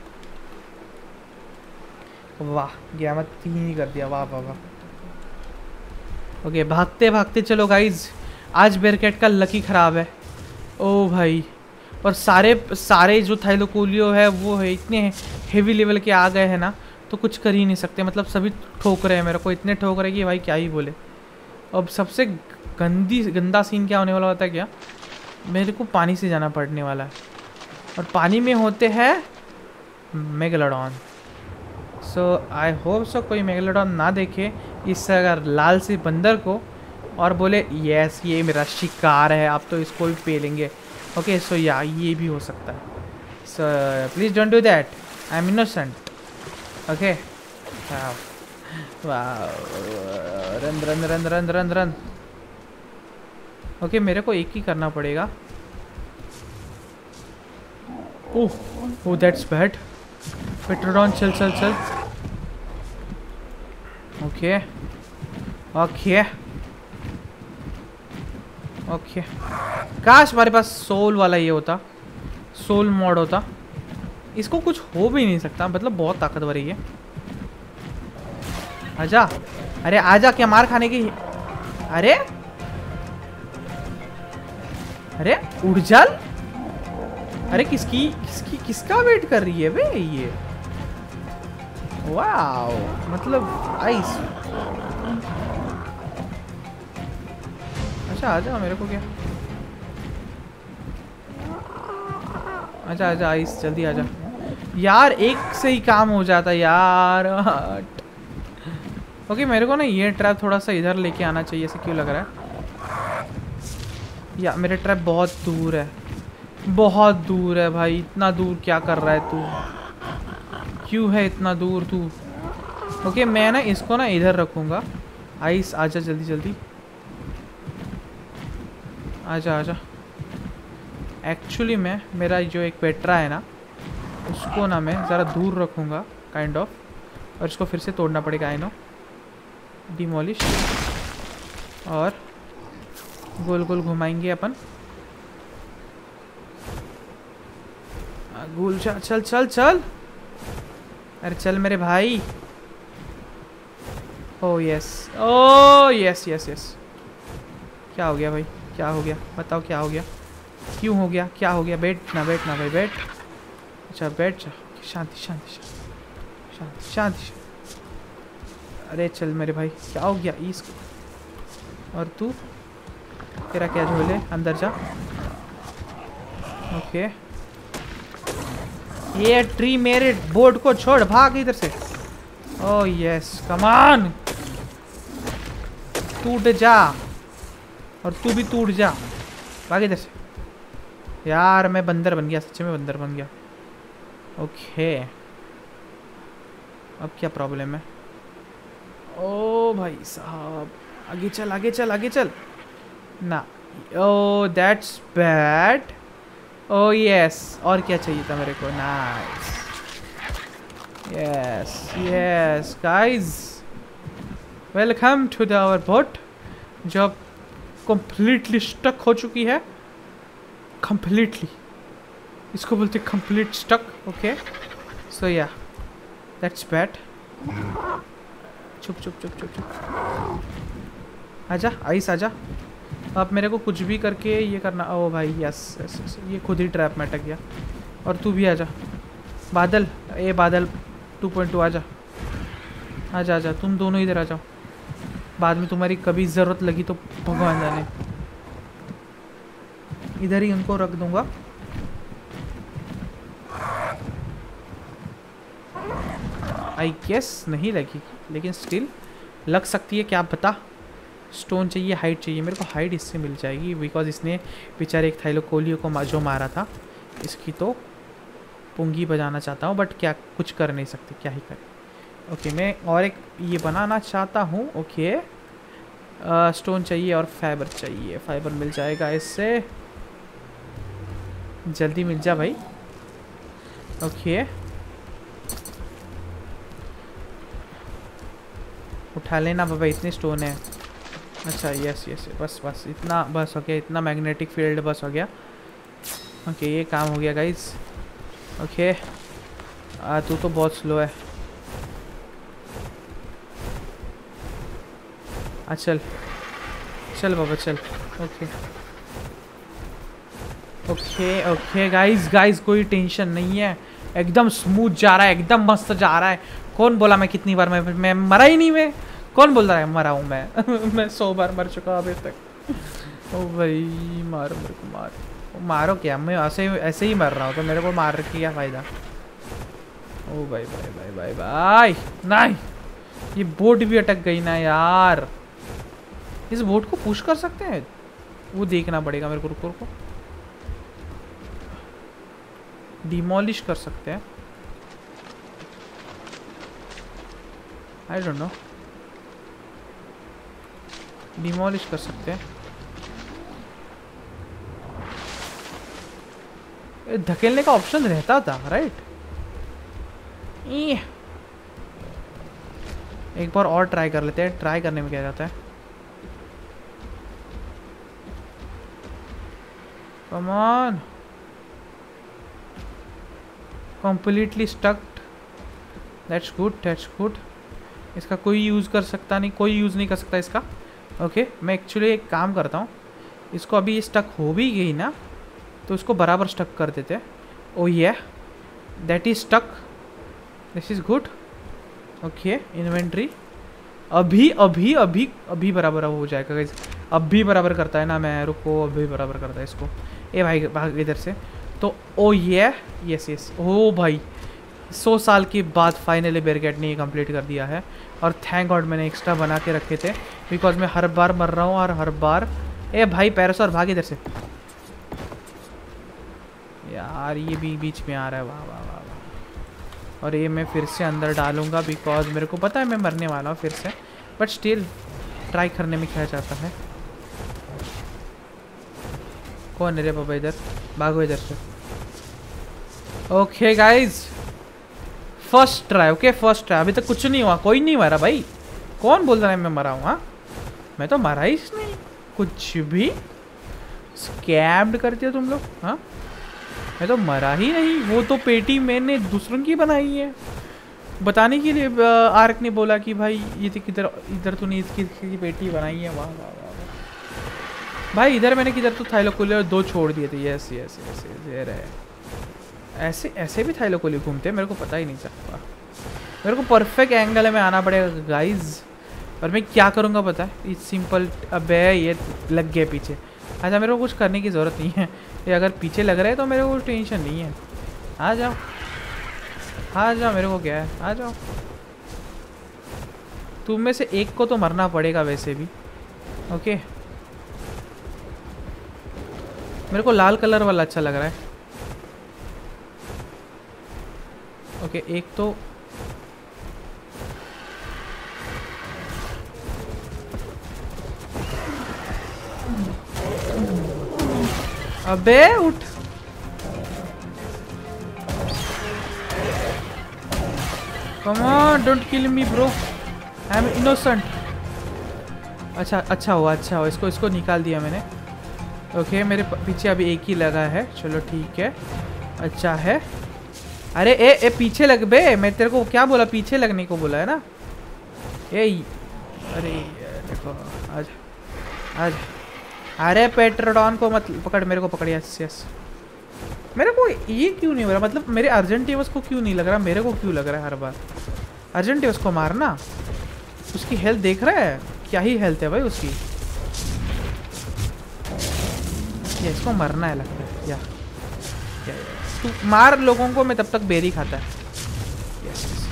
वाह, ग्यामा तीन ही कर दिया। वाह वाह वाह। ओके भागते भागते चलो गाइज। आज बेरकेट का लकी ख़राब है। ओ भाई, और सारे सारे जो थाइलोकोलियो है वो है इतने हेवी लेवल के आ गए हैं ना, तो कुछ कर ही नहीं सकते। मतलब सभी ठोक रहे हैं मेरे को, इतने ठोक रहे हैं कि भाई क्या ही बोले। अब सबसे गंदी गंदा सीन क्या होने वाला होता है क्या? मेरे को पानी से जाना पड़ने वाला है, और पानी में होते हैं megalodon. So I hope so कोई मेगालोडॉन ना देखे इस अगर लाल से बंदर को और बोले यस ये मेरा शिकार है, आप तो इसको भी पे लेंगे। ओके सो या ये भी हो सकता है। So please don't do that, I am innocent. Okay run run run run run run. Okay मेरे को एक ही करना पड़ेगा। ओह ओह दैट्स बैड। पेट्रोडॉन चल चल चल। ओके ओके ओके काश हमारे पास सोल वाला ये होता, सोल मॉड होता। इसको कुछ हो भी नहीं सकता, मतलब बहुत ताकतवर है ये। आजा, अरे आजा, क्या मार खाने की? अरे अरे उड़ चल। अरे किसकी किसकी किसका वेट कर रही है बे ये? वाओ, मतलब आइस। अच्छा आजा, मेरे को क्या? आजा आजा आइस, जल्दी आजा यार, एक से ही काम हो जाता यार। ओके मेरे को ना ये ट्रैप थोड़ा सा इधर लेके आना चाहिए, ऐसे क्यों लग रहा है? या मेरे ट्रैप बहुत दूर है, बहुत दूर है भाई। इतना दूर क्या कर रहा है तू? क्यों है इतना दूर तू? ओके मैं ना इसको ना इधर रखूँगा। आइस आजा जल्दी जल्दी, आजा आजा। एक्चुअली मैं मेरा जो एक पेट्रा है ना, उसको ना मैं ज़रा दूर रखूँगा काइंड ऑफ, और इसको फिर से तोड़ना पड़ेगा। आई नो, डिमोलिश, और गोल गोल घुमाएंगे अपन। गोल चल चल चल चल। अरे चल मेरे भाई। ओ यस, ओ यस यस यस। क्या हो गया भाई, क्या हो गया? बताओ क्या हो गया, क्यों हो गया, क्या हो गया? बैठना बैठना भाई, बैठ। अच्छा बैठ जा, शांति शांति शांति शांति। अरे चल मेरे भाई, क्या हो गया इसको? और तू, तेरा क्या झोले? अंदर जा। ओके ये ट्री मेरे बोर्ड को छोड़, भाग इधर से। ओह यस कम ऑन, टूट जा, और तू भी टूट जा, भाग इधर से। यार मैं बंदर बन गया, सच्चे में बंदर बन गया। ओके अब क्या प्रॉब्लम है? ओ भाई साहब, आगे चल आगे चल आगे चल ना। ओ दैट्स बैड। ओ यस, और क्या चाहिए था मेरे को? Nice, yes yes guys, welcome to the our boat, जो अब कम्प्लीटली स्टक हो चुकी है। कम्प्लीटली, इसको बोलते कंप्लीट स्टक। ओके सो या दैट्स बैड। चुप चुप चुप चुप चुप, आजा आइस आजा। अब मेरे को कुछ भी करके ये करना। ओ भाई यस यस यस, ये खुद ही ट्रैप में अटक गया। और तू भी आजा बादल, ए बादल टू पॉइंट टू आजा आजा आजा, तुम दोनों इधर आ जाओ। बाद में तुम्हारी कभी ज़रूरत लगी तो भगवान जाने। इधर ही उनको रख दूंगा। आई गेस नहीं लगेगी, लेकिन स्टिल लग सकती है, क्या पता। स्टोन चाहिए, हाइट चाहिए मेरे को। हाइट इससे मिल जाएगी बिकॉज इसने बेचारे एक थाइलोकोलियो को जो मारा था, इसकी तो पुंगी बजाना चाहता हूँ, बट क्या कुछ कर नहीं सकते, क्या ही करें। ओके मैं और एक ये बनाना चाहता हूँ। ओके स्टोन चाहिए और फाइबर चाहिए। फाइबर मिल जाएगा इससे, जल्दी मिल जा भाई। ओके उठा लेना बाबा, इतने स्टोन है। अच्छा यस यस बस बस इतना, बस हो गया इतना। मैग्नेटिक फील्ड बस हो गया। ओके ये काम हो गया गाइज। ओके आ तू तो बहुत स्लो है। आ चल चल बाबा चल। Okay okay okay guys guys कोई टेंशन नहीं है, एकदम स्मूथ जा रहा है, एकदम मस्त जा रहा है। कौन बोला मैं कितनी बार मैं मैं मरा ही नहीं। मैं कौन बोल रहा है मरा हूँ मैं मैं सौ बार मर चुका अभी तक। ओ भाई मारो मेरे को, मारो मारो क्या, मैं ऐसे ऐसे ही मर रहा हूँ तो मेरे को मार के क्या फ़ायदा। ओ भाई भाई भाई भाई भाई नहीं, ये बोट भी अटक गई ना यार। इस बोट को पुश कर सकते हैं, वो देखना पड़ेगा मेरे को। रुको रुको, डिमोलिश कर सकते हैं। आई डोंट नो, डिमोलिश कर सकते हैं। धकेलने का ऑप्शन रहता था राइट। एक बार और ट्राई कर लेते हैं। ट्राई करने में क्या जाता है। Come on, completely स्टक्ड। That's good that's good. इसका कोई यूज़ कर सकता नहीं, कोई यूज़ नहीं कर सकता इसका। ओके okay, मैं एक्चुअली एक काम करता हूँ, इसको अभी स्टक हो भी गई ना तो इसको बराबर स्टक कर देते हैं। ओ ये that is stuck, this is good. Okay inventory अभी अभी अभी अभी बराबर हो जाएगा गाइस। अभी बराबर करता है ना मैं, रुको अभी बराबर करता है इसको। ए भाई भाग इधर से। तो ओ ये यस यस ओ भाई सौ साल के बाद फाइनली बेरगेट ने ये कंप्लीट कर दिया है। और थैंक गॉड मैंने एक्स्ट्रा बना के रखे थे बिकॉज मैं हर बार मर रहा हूँ और हर बार। ए भाई पैरासोर भाग इधर से यार, ये भी बीच में आ रहा है। वाह वाह वाह वाह। और ये मैं फिर से अंदर डालूंगा बिकॉज मेरे को पता है मैं मरने वाला हूँ फिर से, बट स्टिल ट्राई करने में क्या जाता है। कौन है रे बाबा, इधर भागो इधर से। Okay guys first try. Okay first try, अभी तक कुछ नहीं हुआ, कोई नहीं मरा भाई। कौन बोल रहा है मैं मरा हूँ। हाँ मैं तो मरा ही नहीं, कुछ भी स्कैम्ड कर दिया तुम लोग। हाँ मैं तो मरा ही नहीं, वो तो पेटी मैंने दूसरों की बनाई है बताने के लिए। आर्क ने बोला कि भाई ये तो किधर, इधर तूने इसकी की पेटी बनाई है। वाह वाह वाह भाई, इधर मैंने किधर तो थाइलोकोलियो दो छोड़ दिए थे। यस यस यस ये रहे। ऐसे ऐसे भी थाइलोकोलियो घूमते हैं, मेरे को पता ही नहीं चलता। मेरे को परफेक्ट एंगल में आना पड़ेगा गाइज। और मैं क्या करूँगा पता है, इस सिंपल। अबे ये लग गया पीछे। अच्छा मेरे को कुछ करने की ज़रूरत नहीं है, ये अगर पीछे लग रहा है तो मेरे को टेंशन नहीं है। आ जाओ आ जाओ, मेरे को क्या है, आ जाओ। तुम में से एक को तो मरना पड़ेगा वैसे भी। ओके मेरे को लाल कलर वाला अच्छा लग रहा है। ओके एक तो अबे उठ। Come on don't kill me bro, I am innocent. अच्छा अच्छा हुआ अच्छा हुआ, इसको इसको निकाल दिया मैंने। ओके मेरे पीछे अभी एक ही लगा है, चलो ठीक है अच्छा है। अरे ए ए पीछे लग बे, मैं तेरे को क्या बोला, पीछे लगने को बोला है ना। ए अरे देखो आज आज अरे पेट्रोडॉन को मत पकड़, मेरे को पकड़। यस यस मेरे को ये क्यों नहीं हो रहा, मतलब मेरे अर्जेंटिवस को क्यों नहीं लग रहा, मेरे को क्यों लग रहा है हर बार। अर्जेंटिवस को मारना, उसकी हेल्थ देख रहा है क्या ही हेल्थ है भाई उसकी। ये इसको मरना है लगता है। या, या, या। तू मार लोगों को, मैं तब तक बेरी खाता है। यस यस,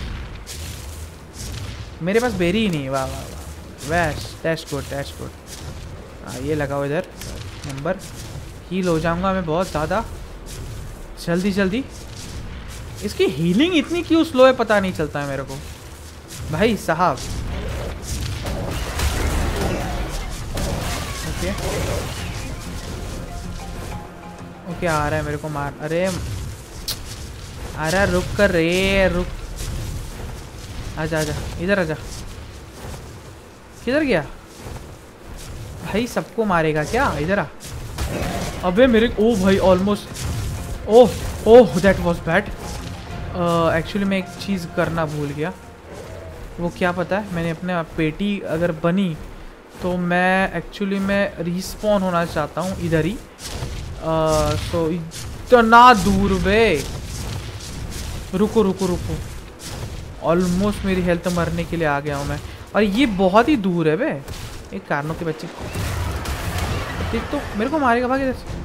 मेरे पास बेरी ही नहीं है। वाह वाह वाह, वैश डैश गुड डैश गुड। हाँ ये लगाओ इधर नंबर, हील हो जाऊंगा मैं बहुत ज़्यादा जल्दी जल्दी। इसकी हीलिंग इतनी क्यों स्लो है पता नहीं चलता है मेरे को भाई साहब। ओके ओके आ रहा है मेरे को मार। अरे अरे रुक कर रे, रुक। आजा आजा इधर आजा। किधर गया भाई? सबको मारेगा क्या? इधर आ। अबे मेरे, ओ भाई almost. Oh oh that was bad. Actually मैं एक चीज़ करना भूल गया। वो क्या पता है, मैंने अपने पेटी अगर बनी तो मैं एक्चुअली मैं रिस्पॉन होना चाहता हूँ इधर ही। सो uh, इतना दूर बे। रुको रुको रुको, ऑलमोस्ट मेरी हेल्थ मरने के लिए आ गया हूँ मैं। और ये बहुत ही दूर है बे। एक कारणों के बच्चे देख तो मेरे को मारेगा। भाग इधर से।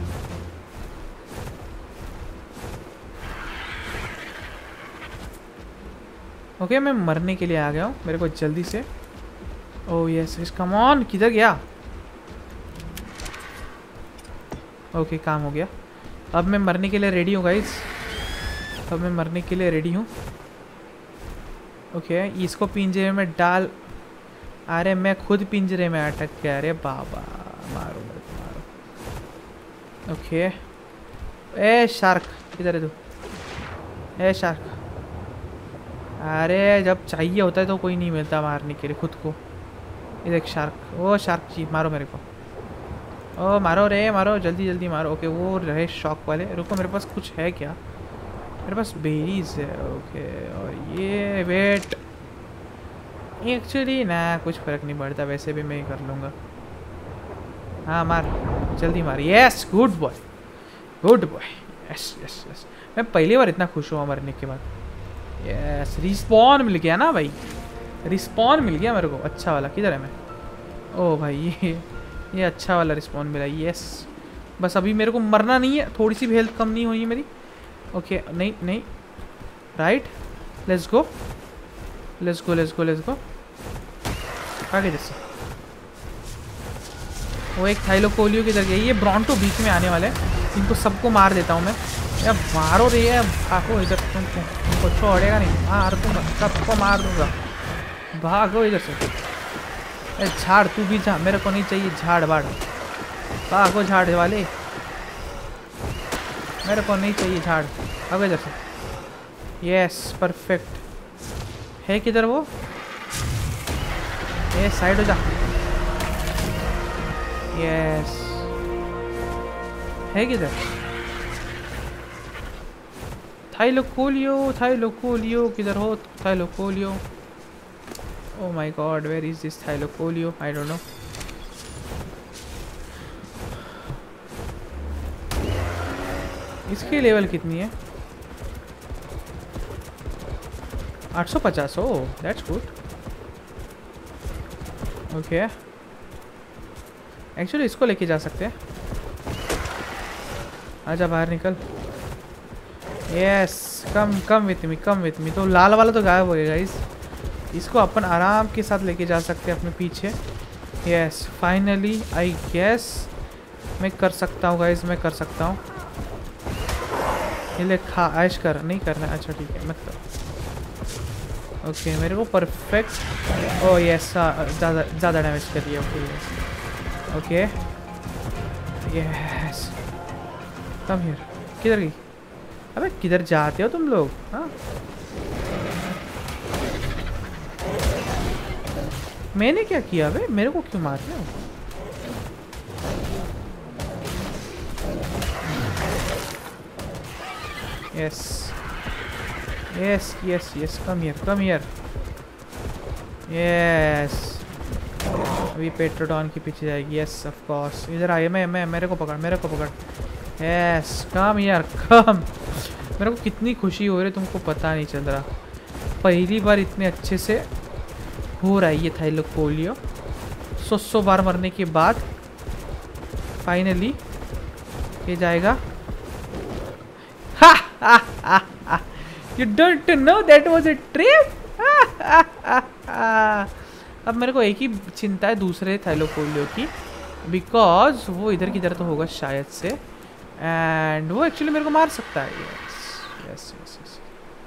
ओके okay, मैं मरने के लिए आ गया हूँ। मेरे को जल्दी से, oh yes yes come on. किधर गया? ओके okay, काम हो गया। अब मैं मरने के लिए रेडी हूँ गाइस। अब मैं मरने के लिए रेडी हूँ। ओके okay, इसको पिंजरे में डाल। अरे मैं खुद पिंजरे में अटक गया। अरे बाबा मारो मेरे को मारो। Okay okay. ए शार्क किधर है तू? ए शार्क, अरे जब चाहिए होता है तो कोई नहीं मिलता मारने के लिए खुद को। ये देख शार्क। ओ शार्क जी मारो मेरे को। ओ मारो रे मारो, जल्दी जल्दी मारो। ओके वो रहे शॉक वाले। रुको मेरे पास कुछ है क्या? मेरे पास बेरीज है। ओके और ये वेट एक्चुअली ना कुछ फ़र्क नहीं पड़ता, वैसे भी मैं ही कर लूँगा। हाँ मार जल्दी मार। Yes good boy good boy. Yes yes yes, मैं पहली बार इतना खुश हुआ मरने के बाद। यस रिस्पॉन मिल गया ना भाई, रिस्पॉन मिल गया मेरे को अच्छा वाला। किधर है मैं? ओ भाई ये ये अच्छा वाला रिस्पॉन मिला। यस बस अभी मेरे को मरना नहीं है। थोड़ी सी भी हेल्थ कम नहीं हुई है मेरी। ओके नहीं नहीं right, let's go let's go let's go let's गो। आगे जैसे वो एक थाइलोकोलियो किधर गया? ये ब्रॉन्टो बीच में आने वाले हैं, इनको सबको मार देता हूँ मैं। यार मारो रे यार, भागो इधर। तुम तुमको छोड़ेगा नहीं, मार दूंगा सबको मार दूंगा। भागो इधर से। ए झाड़ तू भी जा, मेरे को नहीं चाहिए झाड़ बाड़। भागो झाड़ वाले, मेरे को नहीं चाहिए झाड़। भागो इधर से। Yes perfect. है किधर वो? ये साइड हो जा। यस है किधर? थाइलोकोलियो थाइलोकोलियो किधर हो? थाइलोकोलियो oh my god where is this थाइलोकोलियो? I don't know। इसकी लेवल कितनी है? आठ सौ पचास। ओ दैट्स गुड। ओके एक्चुअली इसको लेके जा सकते हैं। आजा बाहर निकल। Yes come come with me come with me. तो लाल वाला तो गायब हो गया गाइस, इसको अपन आराम के साथ लेके जा सकते हैं अपने पीछे। यस फाइनली आई गेस मैं कर सकता हूँ गाइस, मैं कर सकता हूँ। ये ले खा ऐश कर, नहीं करना। अच्छा ठीक है मत कर। ओके मेरे को परफेक्ट। ओ यस ज़्यादा ज़्यादा डैमेज कर दिया। Okay okay yes come here. किधर गई? अबे किधर जाते हो तुम लोग? हाँ मैंने क्या किया बे? मेरे को क्यों मार रहे हो? Yes yes yes yes come here come here. Yes अभी पेट्रोडॉन के पीछे जाएगी। Yes of course. इधर आइए, मैं मैं मेरे को पकड़ मेरे को पकड़। Yes come here come. मेरे को कितनी खुशी हो रही है तुमको पता नहीं चल रहा। पहली बार इतने अच्छे से हो रहा है ये थाइलोकोलियो। सौ सौ बार मरने के बाद फाइनली ये जाएगा। हा हा हा हा, you don't know that was a trip. अब मेरे को एक ही चिंता है दूसरे थाइलोकोलियो की, बिकॉज वो इधर की तरह तो होगा शायद से, एंड वो एक्चुअली मेरे को मार सकता है। यस यस यस यस,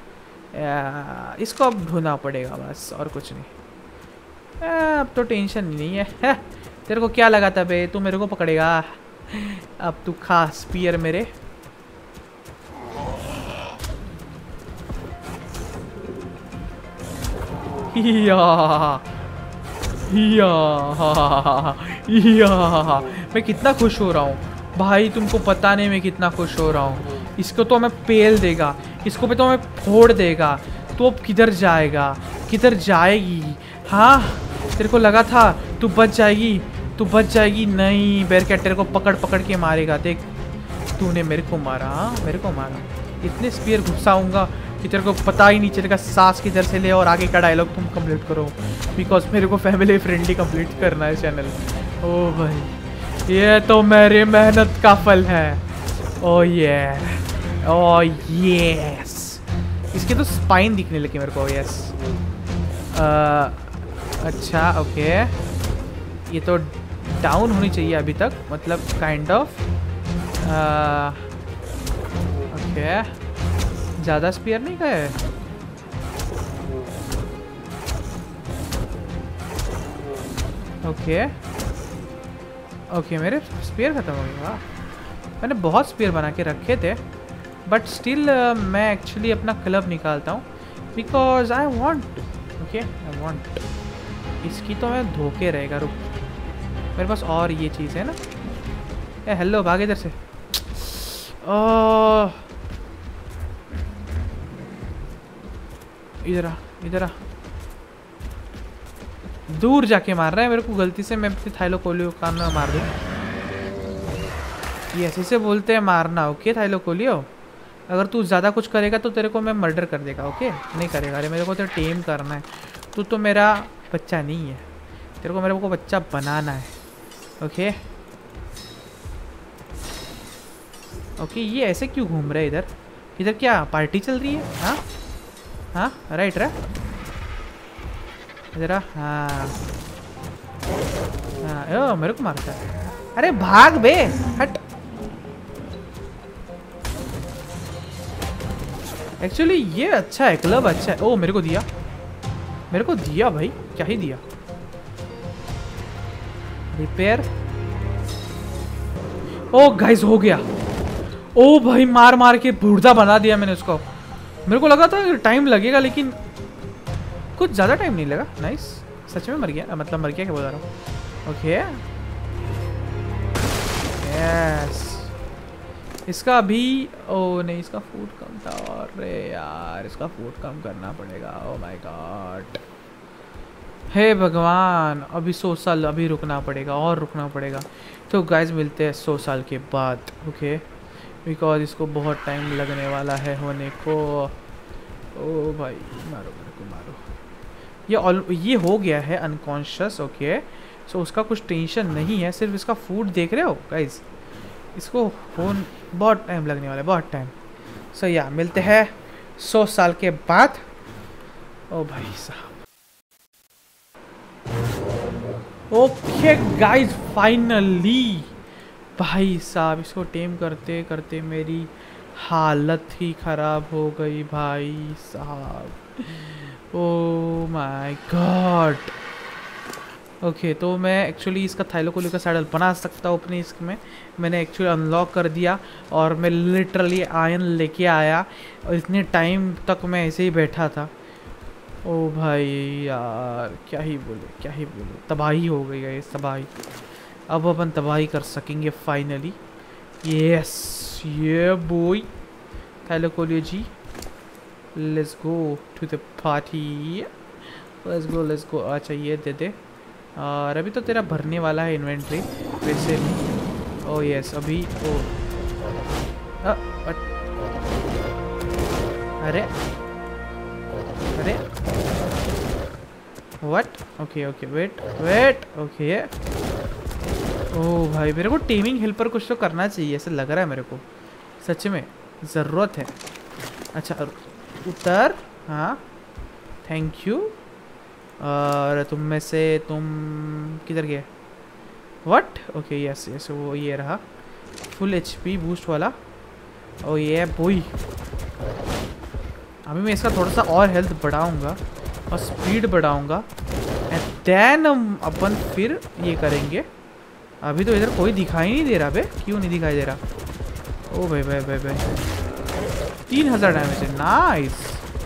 इसको अब ढूंढना पड़ेगा बस, और कुछ नहीं। आ, अब तो टेंशन नहीं है, है। तेरे को क्या लगा था बे, तू मेरे को पकड़ेगा? अब तू खा स्पीयर मेरे। या या या, मैं कितना खुश हो रहा हूँ भाई, तुमको पता नहीं मैं कितना खुश हो रहा हूँ। इसको तो हमें पेल देगा, इसको पे तो हमें फोड़ देगा, तो अब किधर जाएगा, किधर जाएगी? हाँ तेरे को लगा था तू बच जाएगी, तू बच जाएगी, नहीं बेरकैट तेरे को पकड़ पकड़ के मारेगा। देख तूने मेरे को मारा, हाँ मेरे को मारा। इतने स्पीयर घुसाऊंगा कि तेरे को पता ही नहीं चलेगा सांस किधर से ले, और आगे का डायलॉग तुम कंप्लीट करो, बिकॉज मेरे को फैमिली फ्रेंडली कंप्लीट करना है चैनल। ओ भाई ये तो मेरी मेहनत का फल है। ओ ये ओ यस, इसके तो स्पाइन दिखने लगे मेरे को। यस अच्छा ओके, ये तो डाउन होनी चाहिए अभी तक, मतलब काइंड ऑफ। ओके ज़्यादा स्पीयर नहीं गए। ओके ओके मेरे स्पीयर ख़त्म हो गया। मैंने बहुत स्पीयर बना के रखे थे, बट स्टिल uh, मैं एक्चुअली अपना क्लब निकालता हूँ, because I want. Okay I want, इसकी तो मैं धोखे रहेगा। रुक, मेरे पास और ये चीज़ है ना। ए हेलो, भाग इधर से। ओह इधर आ, इधर आ। दूर जाके मार रहा है मेरे को, गलती से मैं थाइलोकोलियो कान में मार दूँ। ये ऐसे से बोलते हैं मारना। ओके थाइलोकोलियो, अगर तू ज़्यादा कुछ करेगा तो तेरे को मैं मर्डर कर देगा। ओके नहीं करेगा, अरे मेरे को तो टेम करना है। तू तो मेरा बच्चा नहीं है, तेरे को मेरे को बच्चा बनाना है। ओके ओके, ये ऐसे क्यों घूम रहे इधर? इधर क्या पार्टी चल रही है? हाँ हाँ राइट रा इधर। हाँ हाँ, ओ मेरे को मारता है। अरे भाग बे, हट। एक्चुअली ये अच्छा है, क्लब अच्छा है। ओ मेरे को दिया, मेरे को दिया भाई, क्या ही दिया। रिपेयर। ओ गाइस हो गया। ओ भाई मार मार के भूर्दा बना दिया मैंने उसको। मेरे को लगा था टाइम लगेगा, लेकिन कुछ ज़्यादा टाइम नहीं लगा। नाइस, सच में मर गया, मतलब मर गया क्या बोल रहा हूँ। ओके यस, इसका अभी, ओ नहीं इसका फूड कम था। अरे यार इसका फूड कम करना पड़ेगा। ओ माय गॉड, हे भगवान, अभी सौ साल अभी रुकना पड़ेगा, और रुकना पड़ेगा। तो गाइस मिलते हैं सौ साल के बाद। ओके बिकॉज इसको बहुत टाइम लगने वाला है होने को। ओ भाई मारो मेरे को, मारो। ये ऑल ये हो गया है अनकॉन्शियस। ओके सो उसका कुछ टेंशन नहीं है, सिर्फ इसका फूड देख रहे हो गाइस, इसको फोन बहुत टाइम लगने वाला है, बहुत टाइम। सो so, या मिलते हैं सौ साल के बाद। ओ भाई साहब, ओके गाइस फाइनली भाई साहब, इसको टेम करते करते मेरी हालत ही ख़राब हो गई भाई साहब। ओ माय गॉड। ओके तो मैं एक्चुअली इसका थाइलोकोलियो का सैडल बना सकता हूँ अपने इसमें। मैंने एक्चुअली अनलॉक कर दिया, और मैं लिटरली आयरन लेके आया, और इतने टाइम तक मैं ऐसे ही बैठा था। ओ भाई यार क्या ही बोले, क्या ही बोले, तबाही हो गई है, तबाही। अब अपन तबाही कर सकेंगे फाइनली। यस ये boy, थाइलोकोलियो ji, let's go to the party, let's go let's गो। अच्छा ये दे दे, और अभी तो तेरा भरने वाला है इन्वेंट्री वैसे भी। ओ यस अभी ओ आ, आ, अरे अरे what? Okay okay wait wait okay. ओह भाई मेरे को टीमिंग हेल्पर कुछ तो करना चाहिए, ऐसा लग रहा है मेरे को, सच में ज़रूरत है। अच्छा उतर, हाँ थैंक यू। और तुम में से तुम किधर गए? व्हाट? ओके यस यस वो ये रहा फुल एचपी बूस्ट वाला। ओ ये बोई, अभी मैं इसका थोड़ा सा और हेल्थ बढ़ाऊंगा और स्पीड बढ़ाऊंगा एंड देन हम अपन फिर ये करेंगे। अभी तो इधर कोई दिखाई नहीं दे रहा बे, क्यों नहीं दिखाई दे रहा? ओ भाई भाई भाई भाई तीन हजार डैमेज है, नाइस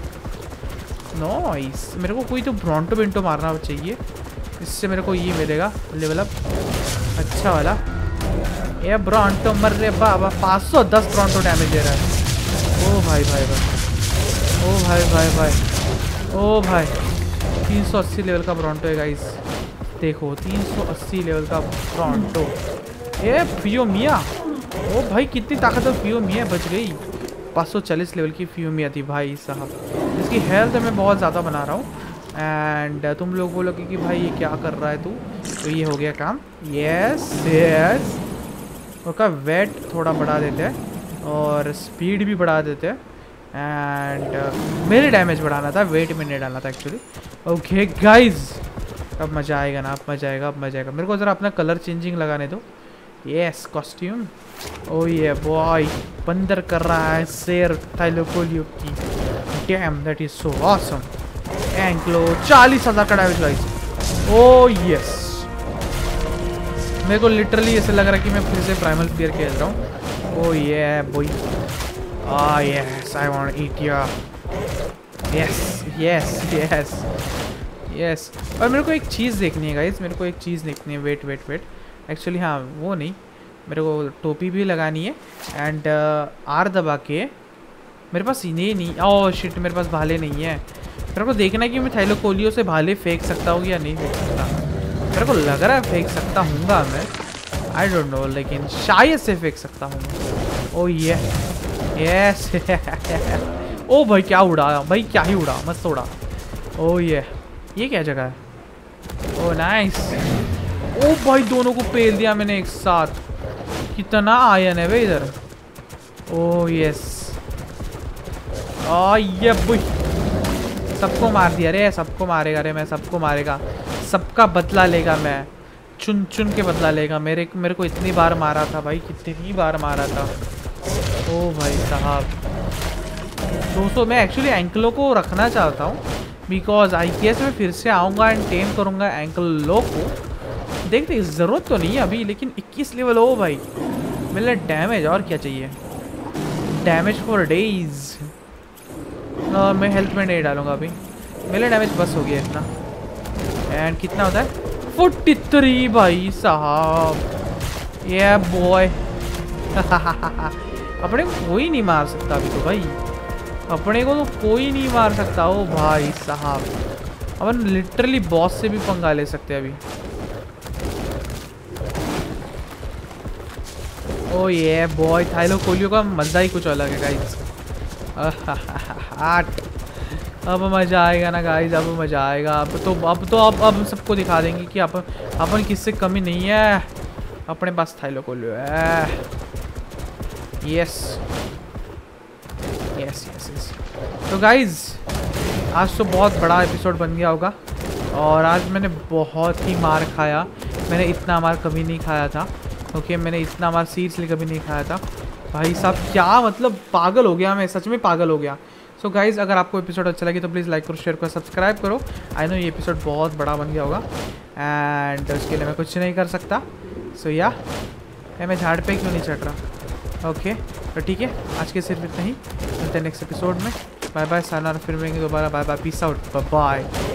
नाइस। मेरे को कोई तो ब्रॉन्टो बिंटो मारना चाहिए, इससे मेरे को ये मिलेगा लेवल अप अच्छा वाला। ये ब्रॉन्टो मर रहे बाबा, पाँच सौ दस ब्रॉन्टो डैमेज दे रहा है। ओ भाई भाई भाई, ओ भाई भाई भाई, ओ भाई तीन सौ अस्सी लेवल का ब्रॉन्टो है गाइस, देखो तीन सौ अस्सी लेवल का ब्रॉन्टो। ये फियो मिया, ओ भाई कितनी ताकतवर फियो मिया बच गई। पाँच सौ चालीस लेवल की फियो मिया थी भाई साहब। इसकी हेल्थ मैं बहुत ज़्यादा बना रहा हूँ एंड तुम लोग बोलोगे कि भाई ये क्या कर रहा है तू, तो ये हो गया काम। यस यस उसका वेट थोड़ा बढ़ा देते हैं और स्पीड भी बढ़ा देते हैं एंड uh, मेरे डैमेज बढ़ाना था, वेट में नहीं डालना था एक्चुअली। ओके गाइज अब मज़ा आएगा ना, अब मज़ा आएगा, अब मज़ा आएगा। मेरे को ज़रा अपना कलर चेंजिंग लगाने दो। यस कॉस्ट्यूम, ओ ये बॉय बंदर कर रहा है शेर थाइलोकोलियो की, dam that is so awesome. एंक्लो चालीस हज़ार का डैमेज गाइज, ओ यस मेरे को लिटरली ऐसे लग रहा है कि मैं फिर से प्राइमल फियर खेल रहा हूँ। ओ ये boy, ah yes I want to eat you, yes yes yes yes। और मेरे को एक चीज़ देखनी है गाइस, मेरे को एक चीज़ देखनी है, वेट वेट वेट एक्चुअली हाँ वो नहीं, मेरे को टोपी भी लगानी है एंड आर दबा के मेरे पास ये नहीं, ओह शिट मेरे पास भाले नहीं है। मेरे को देखना है कि मैं थाइलोकोलियो से भाले फेंक सकता हूँ या नहीं फेंक सकता। मेरे को लग रहा है फेंक सकता हूँगा मैं, आई डोंट नो, लेकिन शायद से फेंक सकता हूँ मैं। ओ ये यस ओ भाई क्या उड़ा भाई, क्या ही उड़ा, मस्त उड़ा। ओ ये ये क्या जगह है? ओ नाइस, ओ भाई दोनों को पेल दिया मैंने एक साथ, कितना आयन है भाई इधर। ओ यस आ ये भाई सबको मार दिया रे, सबको मारेगा रे मैं, सबको मारेगा, सबका बदला लेगा मैं, चुन चुन के बदला लेगा। मेरे मेरे को इतनी बार मारा था भाई, कितनी बार मारा था। ओ भाई साहब दोस्तों मैं एक्चुअली एंकलो को रखना चाहता हूँ बिकॉज आई के एस में फिर से आऊँगा एंड टेम करूँगा एंकलो को। देखते ज़रूरत तो नहीं है अभी, लेकिन इक्कीस लेवल हो भाई, मेरे डैमेज और क्या चाहिए, डैमेज फॉर डेज। मैं हेल्थ में नहीं डालूँगा अभी, मेरे डैमेज बस हो गया इतना। एंड कितना होता है? फोर्टी थ्री भाई साहब, ये बॉय अपने को कोई नहीं मार सकता अभी तो भाई, अपने को तो कोई नहीं मार सकता। ओ भाई साहब अपन लिटरली बॉस से भी पंगा ले सकते हैं अभी। ओ ये बॉय थाइलोकोलियो का मजा ही कुछ अलग है गाइस। आठ अब मजा आएगा ना गाइस, अब मजा आएगा। अब तो अब तो अब अब सबको दिखा देंगे कि अपन अपन किससे कमी नहीं है, अपने पास थाइलोकोलियो है। यस यस यस यस तो गाइज आज तो बहुत बड़ा एपिसोड बन गया होगा और आज मैंने बहुत ही मार खाया। मैंने इतना मार कभी नहीं खाया था, ओके मैंने इतना मार सीरियसली कभी नहीं खाया था भाई साहब। क्या मतलब पागल हो गया मैं, सच में पागल हो गया। सो so गाइज़ अगर आपको एपिसोड अच्छा लगे तो प्लीज़ लाइक करो, शेयर करो, सब्सक्राइब करो। आई नो ये एपिसोड बहुत बड़ा बन गया होगा एंड उसके लिए मैं कुछ नहीं कर सकता। सो so, या मैं झाड़ पे क्यों नहीं चढ़ रहा। ओके okay, तो ठीक है आज के सिर्फ इतना ही, मिलते हैं नेक्स्ट एपिसोड में। बाय बाय, सालाना फिर मिलेंगे दोबारा। Bye bye, peace out, bye bye.